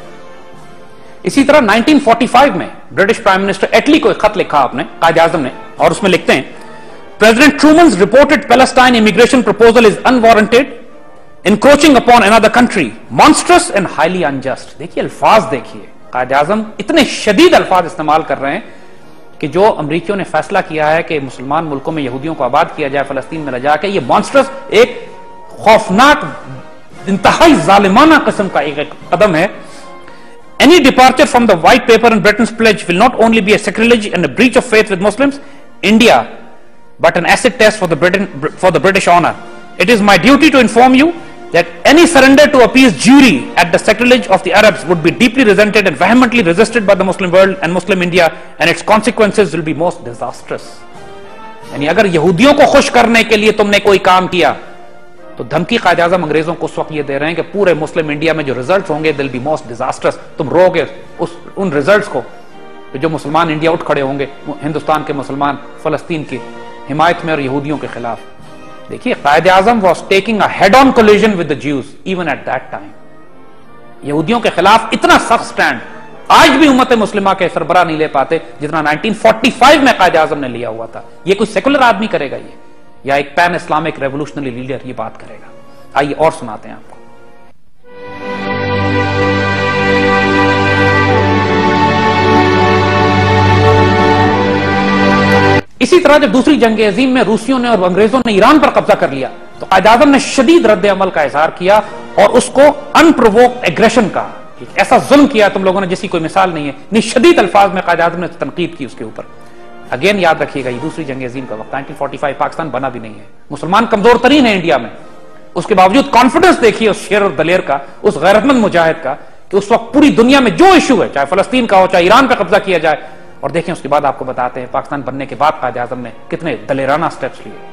اسی طرح نائنٹین فورٹی فائیو میں برٹش پرائم منسٹر ایٹلی کو ایک خط لکھا آپ نے قائد اعظم نے, اور اس میں لکھتے ہیں President Truman's reported Palestine immigration proposal is unwarranted, encroaching upon another country, monstrous and highly unjust. دیکھیے الفاظ دیکھیے, قائد اعظم اتنے شدید الفاظ استعمال کر رہے ہیں کہ جو امریکیوں نے فیصلہ کیا ہے کہ مسلمان ملکوں میں یہودیوں کو آباد کیا جائے فلسطین میں لے جا کے, یہ مانسٹرس ایک خوفناک انتہائی ظالمانہ قسم کا ایک قدم ہے. Any departure from the white paper and Britain's pledge will not only be a sacrilege and a breach of faith with Muslims, India, but an acid test for the Britain, for the British honor. It is my duty to inform you that any surrender to appease jury at the sacrilege of the Arabs would be deeply resented and vehemently resisted by the Muslim world and Muslim India, and its consequences will be most disastrous. یعنی اگر یہودیوں کو خوش کرنے کے لیے تم نے کوئی کام کیا تو دھمکی قائد اعظم انگریزوں کو اس وقت یہ دے رہے ہیں کہ پورے مسلم انڈیا میں جو ریزلٹس ہوں گے دل بی موسٹ ڈیزاسٹرس. تم رو گے اس ان ریزلٹس کو جو مسلمان انڈیا اٹھ کھڑے ہوں گے, ہندوستان کے مسلمان فلسطین کی حمایت میں اور یہودیوں کے خلاف. دیکھیے Quaid Azam was taking a head on collision with the Jews even at that time. یہودیوں کے خلاف اتنا سخت سٹینڈ آج بھی امت مسلمہ کے سربراہ نہیں لے پاتے جتنا نائنٹین فورٹی فائیو میں قائد اعظم نے لیا ہوا تھا. یہ کوئی سیکولر آدمی کرے گا یہ, یا ایک پین اسلامک ریولوشنری لیڈر یہ بات کرے گا؟ آئیے اور سناتے ہیں آپ کو. اسی طرح جب دوسری جنگ عظیم میں روسیوں نے اور انگریزوں نے ایران پر قبضہ کر لیا تو قائد اعظم نے شدید رد عمل کا اظہار کیا اور اس کو انپرووکڈ ایگریشن کا, ایسا ظلم کیا تم لوگوں نے جس کی کوئی مثال نہیں ہے. نہیں, شدید الفاظ میں قائد اعظم نے تنقید کی اس کے اوپر. اگین یاد رکھیے گا یہ دوسری جنگ عظیم کا وقت, نائنٹین فورٹی فائیو, پاکستان بنا بھی نہیں ہے, مسلمان کمزور ترین ہے انڈیا میں, اس کے باوجود کانفیڈنس دیکھیے اس شیر اور دلیر کا, اس غیرت مند مجاہد کا کہ اس وقت پوری دنیا میں جو ایشو ہے چاہے فلسطین کا ہو چاہے ایران پہ قبضہ کیا جائے, اور دیکھیں اس کے بعد آپ کو بتاتے ہیں پاکستان بننے کے بعد قائد اعظم نے کتنے دلیرانہ سٹیپس لیے.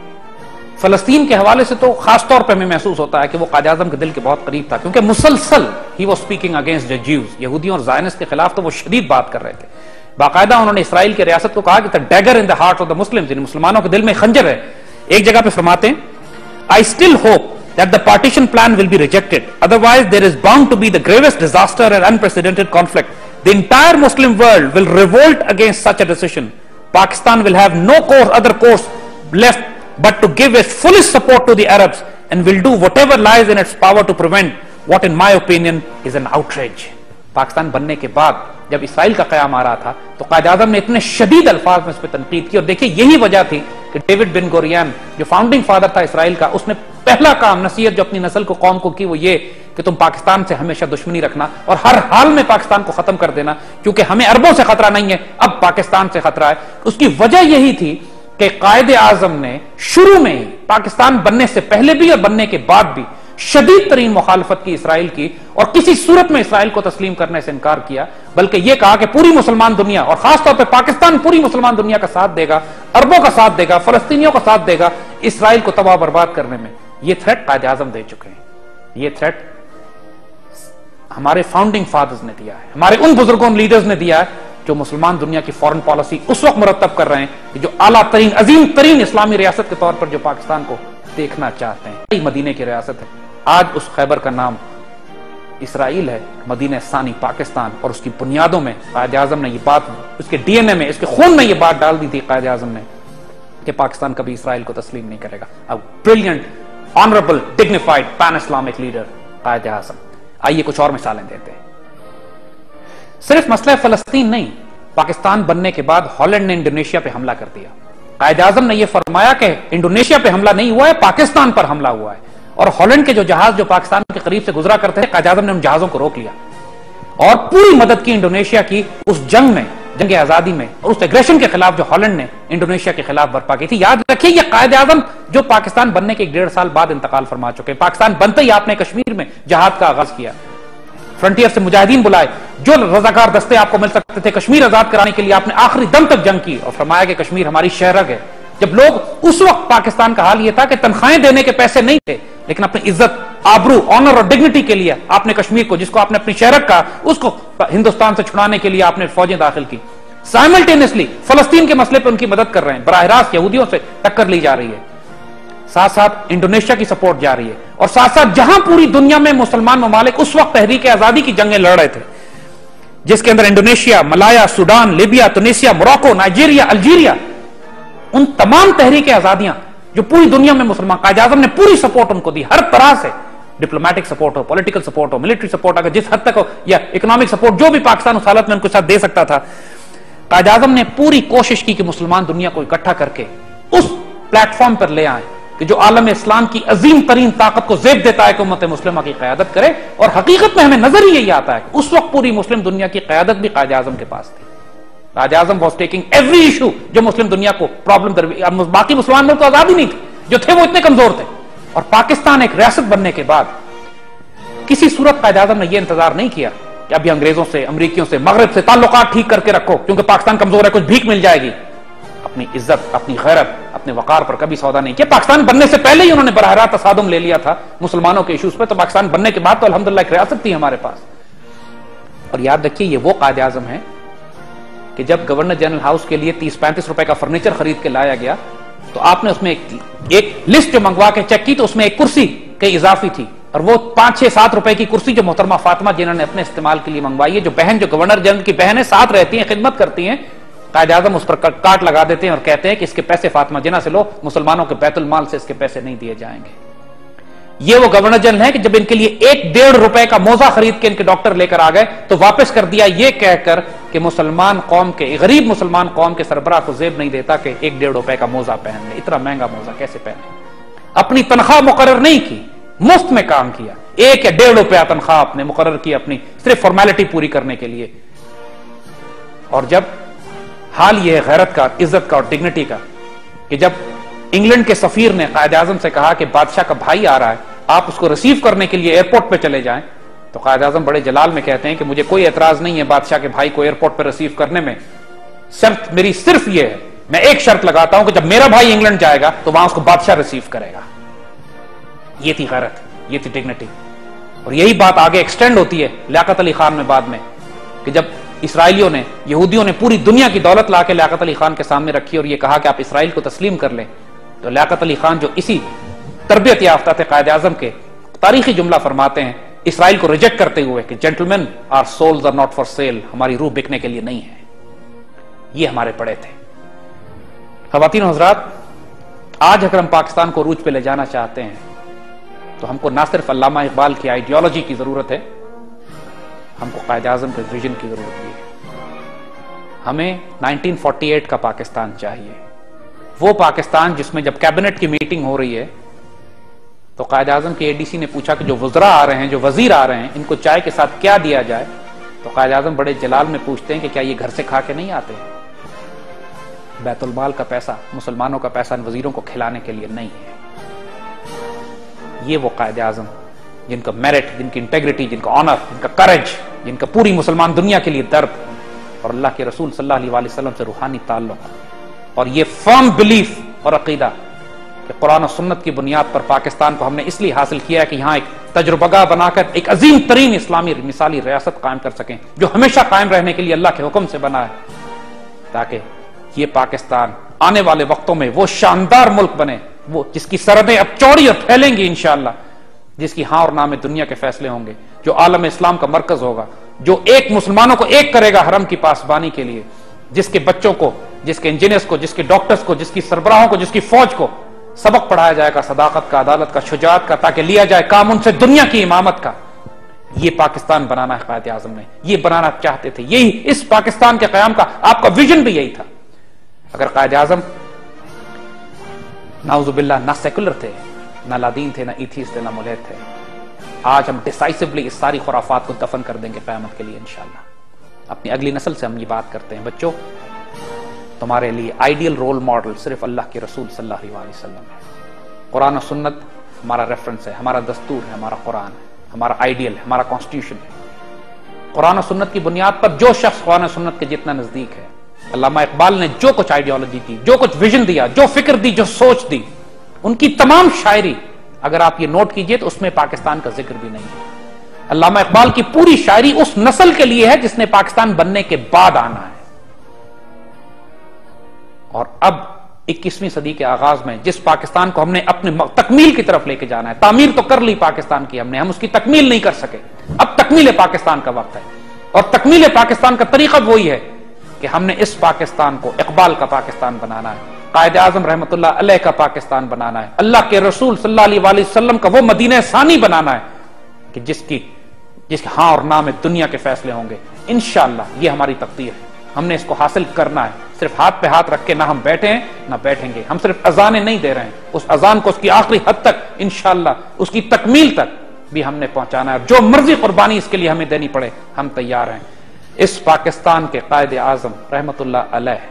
فلسطین کے حوالے سے تو خاص طور پہ ہمیں محسوس ہوتا ہے کہ وہ قائد اعظم کے دل کے بہت قریب تھا, کیونکہ مسلسل he was speaking against the Jews, یہودیوں اور زائنسٹ کے خلاف تو وہ شدید بات کر رہے تھے. باقاعدہ انہوں نے اسرائیل کی ریاست کو کہا کہ dagger in the heart of the Muslims, یعنی مسلمانوں کے دل میں خنجر ہے. ایک جگہ پہ فرماتے ہیں I still hope that the partition plan will be rejected, otherwise there is bound to be the gravest disaster and unprecedented conflict. The entire Muslim world will revolt against such a decision. Pakistan will have no course, other course left but to give its fullest support to the Arabs and will do whatever lies in its power to prevent what in my opinion is an outrage. Pakistan بننے کے بعد جب اسرائیل کا قیام آ رہا تھا تو قائد اعظم نے اتنے شدید الفاظ میں اس پہ تنقید کی, اور دیکھیں یہی وجہ تھی کہ ڈیوڈ بن گوریان جو فاؤنڈنگ فادر تھا اسرائیل کا, اس نے پہلا کام نصیحت جو اپنی نسل کو قوم کو کی وہ یہ کہ تم پاکستان سے ہمیشہ دشمنی رکھنا اور ہر حال میں پاکستان کو ختم کر دینا, کیونکہ ہمیں عربوں سے خطرہ نہیں ہے, اب پاکستان سے خطرہ ہے. اس کی وجہ یہی تھی کہ قائد اعظم نے شروع میں ہی پاکستان بننے سے پہلے بھی اور بننے کے بعد بھی شدید ترین مخالفت کی اسرائیل کی, اور کسی صورت میں اسرائیل کو تسلیم کرنے سے انکار کیا, بلکہ یہ کہا کہ پوری مسلمان دنیا اور خاص طور پہ پاکستان پوری مسلمان دنیا کا ساتھ دے گا, عربوں کا ساتھ دے گا, فلسطینیوں کا ساتھ دے گا اسرائیل کو تباہ برباد کرنے میں. یہ تھریٹ قائد اعظم دے چکے ہیں, یہ تھریٹ ہمارے فاؤنڈنگ فادرز نے دیا ہے, ہمارے ان بزرگوں لیڈرز نے دیا ہے جو مسلمان دنیا کی فورن پالیسی اس وقت مرتب کر رہے ہیں, جو اعلیٰ ترین عظیم ترین اسلامی ریاست کے طور پر جو پاکستان کو دیکھنا چاہتے ہیں. مدینے کی ریاست ہے, آج اس خیبر کا نام اسرائیل ہے, مدینہ ثانی پاکستان, اور اس کی بنیادوں میں قائد اعظم نے یہ بات, اس کے ڈی این اے میں, اس کے خون میں یہ بات ڈال دی تھی قائد اعظم نے کہ پاکستان کبھی اسرائیل کو تسلیم نہیں کرے گا. اب brilliant, honourable, dignified pan Islamic leader Quaid Azam. آئیے کچھ اور مثالیں دیتے ہیں. صرف مسئلہ فلسطین نہیں, پاکستان بننے کے بعد ہالینڈ نے انڈونیشیا پہ حملہ کر دیا. قائد اعظم نے یہ فرمایا کہ انڈونیشیا پہ حملہ نہیں ہوا ہے, پاکستان پر حملہ ہوا ہے, اور ہالینڈ کے جو جہاز جو پاکستان کے قریب سے گزرا کرتے ہیں قائد اعظم نے ان جہازوں کو روک لیا اور پوری مدد کی انڈونیشیا کی اس جنگ میں جنگ آزادی میں اور اس ایگریشن کے خلاف جو ہالینڈ نے انڈونیشیا کے خلاف برپا کی تھی. یاد رکھیے یہ قائد اعظم جو پاکستان بننے کے ایک ڈیڑھ سال بعد انتقال فرما چکے. پاکستان بنتے ہی آپ نے کشمیر میں جہاد کا آغاز کیا, فرنٹیئر سے مجاہدین بلائے, جو رضاکار دستے آپ کو مل سکتے تھے کشمیر آزاد کرانے کے لیے آپ نے آخری دم تک جنگ کی اور فرمایا کہ کشمیر ہماری شہرگ ہے. جب لوگ اس وقت پاکستان کا حال یہ تھا کہ تنخواہیں دینے کے پیسے نہیں تھے, لیکن اپنی عزت, آبرو, آنر اور ڈگنیٹی کے لیے آپ نے کشمیر کو, جس کو آپ نے اپنی شہرت کہا, اس کو ہندوستان سے چھڑانے کے لیے آپ نے فوجیں داخل کی. سائملٹینیسلی فلسطین کے مسئلے پہ ان کی مدد کر رہے ہیں, براہ راست یہودیوں سے ٹکر لی جا رہی ہے, ساتھ ساتھ انڈونیشیا کی سپورٹ جا رہی ہے, اور ساتھ ساتھ جہاں پوری دنیا میں مسلمان ممالک اس وقت تحریک آزادی کی جنگیں لڑ رہے تھے, جس کے اندر Indonesia, Malaya, Sudan, Libya, Tunisia, Morocco, Nigeria, Algeria, ان تمام تحریک آزادیاں جو پوری دنیا میں مسلمان, قائد اعظم نے پوری سپورٹ ان کو دی, ہر طرح سے, ڈپلومیٹک سپورٹ ہو, پولیٹیکل سپورٹ ہو, ملٹری سپورٹ اگر جس حد تک ہو, یا اکنامک سپورٹ جو بھی پاکستان اس حالت میں ان کے ساتھ دے سکتا تھا. قائد اعظم نے پوری کوشش کی کہ مسلمان دنیا کو اکٹھا کر کے اس پلیٹ فارم پر لے آئیں کہ جو عالم اسلام کی عظیم ترین طاقت کو زیب دیتا ہے کہ امت مسلمہ کی قیادت کرے. اور حقیقت میں ہمیں نظر ہی یہی آتا ہے کہ اس وقت پوری مسلم دنیا کی قیادت بھی قائد اعظم کے پاس تھی. Quaid Azam was taking every issue جو مسلم دنیا کو پرابلم در, باقی مسلمان ملک تو آزاد ہی نہیں تھے, جو تھے وہ اتنے کمزور تھے. اور پاکستان ایک ریاست بننے کے بعد کسی صورت قائد اعظم نے یہ انتظار نہیں کیا کہ ابھی انگریزوں سے, امریکیوں سے, مغرب سے تعلقات ٹھیک کر کے رکھو کیونکہ پاکستان کمزور ہے, کچھ بھیک مل جائے گی. اپنی عزت, اپنی غیرت, اپنے وقار پر کبھی سودا نہیں کیا. پاکستان بننے سے پہلے ہی انہوں نے براہ راست تصادم لے لیا تھا مسلمانوں کے ایشوز پہ, تو پاکستان بننے کے بعد تو الحمدللہ ایک ریاست تھی ہمارے پاس. اور یاد رکھیے یہ وہ قائد اعظم ہے کہ جب گورنر جنرل ہاؤس کے لیے تیس پینتیس روپے کا فرنیچر خرید کے لایا گیا تو آپ نے اس میں ایک, ایک لسٹ جو منگوا کے چیک کی تو اس میں ایک کرسی کے اضافی تھی, اور وہ پانچ چھ سات روپے کی کرسی جو محترمہ فاطمہ جنہوں نے اپنے استعمال کے لیے منگوائی ہے, جو بہن جو گورنر جنرل کی بہن ہے, ساتھ رہتی ہیں, خدمت کرتی ہیں, قائد اعظم اس پر کاٹ لگا دیتے ہیں اور کہتے ہیں کہ اس کے پیسے فاطمہ جنہ سے لو, مسلمانوں کے بیت المال سے اس کے پیسے نہیں دیے جائیں گے. یہ وہ گورنر جنرل ہے کہ جب ان کے لیے ایک ڈیڑھ روپے کا موزہ خرید کے ان کے ڈاکٹر لے کر آ گئے تو واپس کر دیا یہ کہہ کر کہ مسلمان قوم کے, غریب مسلمان قوم کے سربراہ کو زیب نہیں دیتا کہ ایک ڈیڑھ روپے کا موزہ پہن لے. اتنا مہنگا موزہ کیسے پہنے؟ اپنی تنخواہ مقرر نہیں کی, مفت میں کام کیا, ایک یا ڈیڑھ روپیہ تنخواہ آپ نے مقرر کی اپنی صرف فارمیلٹی پوری کرنے کے لیے. اور جب حال یہ ہے غیرت کا, عزت کا اور ڈگنیٹی کا کہ جب انگلینڈ کے سفیر نے قائد اعظم سے کہا کہ بادشاہ کا بھائی آ رہا ہے, آپ اس کو ریسیو کرنے کے لیے ایئرپورٹ پہ چلے جائیں, تو قائد اعظم بڑے جلال میں کہتے ہیں کہ مجھے کوئی اعتراض نہیں ہے بادشاہ کے بھائی کو ایئرپورٹ پہ ریسیو کرنے میں, شرط میری صرف یہ ہے, میں ایک شرط لگاتا ہوں کہ جب میرا بھائی انگلینڈ جائے گا تو وہاں اس کو بادشاہ ریسیو کرے گا. یہ تھی غیرت, یہ تھی ڈگنیٹی. اور یہی بات آگے ایکسٹینڈ ہوتی ہے لیاقت علی خان میں بعد میں, کہ جب اسرائیلیوں نے, یہودیوں نے پوری دنیا کی دولت لا کے لیاقت علی خان کے سامنے رکھی اور یہ کہا کہ آپ اسرائیل کو تسلیم کر لیں, تو لیاقت علی خان جو اسی تربیت یافتہ تھے قائد اعظم کے, تاریخی جملہ فرماتے ہیں اسرائیل کو ریجیکٹ کرتے ہوئے کہ gentlemen are souls are not for sale, ہماری روح بکنے کے لیے نہیں ہے. یہ ہمارے پڑے تھے. خواتین و حضرات, آج اگر ہم پاکستان کو عروج پہ لے جانا چاہتے ہیں تو ہم کو نہ صرف علامہ اقبال کی آئیڈیالوجی کی ضرورت ہے, ہم کو قائد اعظم کے ویژن کی ضرورت بھی ہے. ہمیں نائنٹین فورٹی ایٹ کا پاکستان چاہیے, وہ پاکستان جس میں جب کیبنٹ کی میٹنگ ہو رہی ہے تو قائد اعظم کے اے ڈی سی نے پوچھا کہ جو وزراء آ رہے ہیں, جو وزیر آ رہے ہیں, ان کو چائے کے ساتھ کیا دیا جائے, تو قائد اعظم بڑے جلال میں پوچھتے ہیں کہ کیا یہ گھر سے کھا کے نہیں آتے؟ بیت المال کا پیسہ, مسلمانوں کا پیسہ ان وزیروں کو کھلانے کے لیے نہیں ہے. یہ وہ قائد اعظم جن کا میرٹ, جن کی انٹیگریٹی, جن کا آنر, جن کا کریج, جن کا پوری مسلمان دنیا کے لیے درد, اور اللہ کے رسول صلی اللہ علیہ وسلم سے روحانی تعلق, اور یہ فرم بلیف اور عقیدہ کہ قرآن و سنت کی بنیاد پر پاکستان کو ہم نے اس لیے حاصل کیا ہے کہ یہاں ایک تجربہ گاہ بنا کر ایک عظیم ترین اسلامی مثالی ریاست قائم کر سکیں, جو ہمیشہ قائم رہنے کے لیے اللہ کے حکم سے بنا ہے, تاکہ یہ پاکستان آنے والے وقتوں میں وہ شاندار ملک بنے, وہ جس کی سرحدیں اب چوڑی اور پھیلیں گی انشاءاللہ, جس کی ہاں اور نہ میں دنیا کے فیصلے ہوں گے, جو عالم اسلام کا مرکز ہوگا, جو ایک مسلمانوں کو ایک کرے گا حرم کی پاسبانی کے لیے, جس کے بچوں کو, جس کے انجینئرز کو, جس کے ڈاکٹرز کو, جس کی سربراہوں کو, جس کی فوج کو سبق پڑھایا جائے گا صداقت کا, عدالت کا, شجاعت کا, تاکہ لیا جائے کام ان سے دنیا کی امامت کا. یہ پاکستان بنانا ہے قائد اعظم نے, یہ بنانا چاہتے تھے, یہی اس پاکستان کے قیام کا آپ کا ویژن بھی یہی تھا. اگر قائد اعظم نعوذ باللہ نہ سیکولر تھے, نہ لادین تھے, نہ ایتھیسٹ تھے, نہ ملحد تھے, آج ہم ڈیسائسولی اس ساری خرافات کو دفن کر دیں گے قیامت کے لیے انشاءاللہ. اپنی اگلی نسل سے ہم یہ بات کرتے ہیں، بچوں تمہارے لیے آئیڈیل رول ماڈل صرف اللہ کے رسول صلی اللہ علیہ وسلم ہے۔ قرآن و سنت ہمارا ریفرنس ہے، ہمارا دستور ہے، ہمارا قرآن ہے، ہمارا آئیڈیل ہے، ہمارا کانسٹیٹیوشن ہے۔ قرآن و سنت کی بنیاد پر جو شخص قرآن و سنت کے جتنا نزدیک ہے، علامہ اقبال نے جو کچھ آئیڈیالوجی دی، جو کچھ ویژن دیا، جو فکر دی، جو سوچ دی، ان کی تمام شاعری اگر آپ یہ نوٹ کیجئے تو اس میں پاکستان کا ذکر بھی نہیں ہے۔ علامہ اقبال کی پوری شاعری اس نسل کے لیے ہے جس نے پاکستان بننے کے بعد آنا ہے، اور اب اکیسویں صدی کے آغاز میں جس پاکستان کو ہم نے اپنے تکمیل کی طرف لے کے جانا ہے، تعمیر تو کر لی پاکستان کی ہم نے، ہم اس کی تکمیل نہیں کر سکے، اب تکمیل پاکستان کا وقت ہے، اور تکمیل پاکستان کا طریقہ وہی ہے کہ ہم نے اس پاکستان کو اقبال کا پاکستان بنانا ہے، قائد اعظم رحمت اللہ علیہ کا پاکستان بنانا ہے، اللہ کے رسول صلی اللہ علیہ وآلہ وسلم کا وہ مدینہ ثانی بنانا ہے کہ جس کی جس کے ہاں اور نہ میں دنیا کے فیصلے ہوں گے انشاءاللہ۔ یہ ہماری تقدیر ہے، ہم نے اس کو حاصل کرنا ہے، صرف ہاتھ پہ ہاتھ رکھ کے نہ ہم بیٹھے ہیں نہ بیٹھیں گے، ہم صرف اذانیں نہیں دے رہے ہیں، اس اذان کو اس کی آخری حد تک انشاءاللہ اس کی تکمیل تک بھی ہم نے پہنچانا ہے، جو مرضی قربانی اس کے لیے ہمیں دینی پڑے ہم تیار ہیں۔ اس پاکستان کے قائد اعظم رحمت اللہ علیہ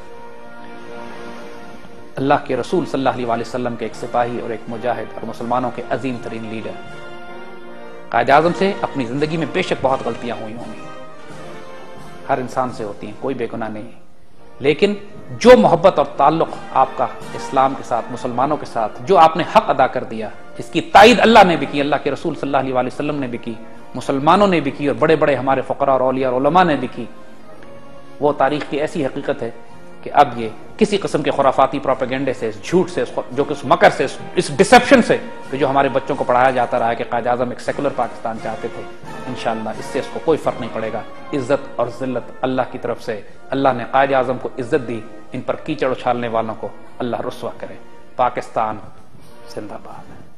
اللہ کے رسول صلی اللہ علیہ وسلم کے ایک سپاہی اور ایک مجاہد اور مسلمانوں کے عظیم ترین لیڈر، قائد اعظم سے اپنی زندگی میں بے شک بہت غلطیاں ہوئی ہوں گی، ہر انسان سے ہوتی ہیں، کوئی بے گناہ نہیں، لیکن جو محبت اور تعلق آپ کا اسلام کے ساتھ، مسلمانوں کے ساتھ، جو آپ نے حق ادا کر دیا، جس کی تائید اللہ نے بھی کی، اللہ کے رسول صلی اللہ علیہ وسلم نے بھی کی، مسلمانوں نے بھی کی، اور بڑے بڑے ہمارے فقراء اور اولیاء اور علماء نے بھی کی، وہ تاریخ کی ایسی حقیقت ہے کہ اب یہ کسی قسم کے خرافاتی پروپیگنڈے سے، اس جھوٹ سے، جو کہ اس مکر سے، اس ڈسپشن سے کہ جو ہمارے بچوں کو پڑھایا جاتا رہا ہے کہ قائد اعظم ایک سیکولر پاکستان چاہتے تھے، انشاءاللہ اس سے اس کو کوئی فرق نہیں پڑے گا۔ عزت اور ذلت اللہ کی طرف سے، اللہ نے قائد اعظم کو عزت دی، ان پر کیچڑ اچھالنے والوں کو اللہ رسوا کرے۔ پاکستان زندہ باد۔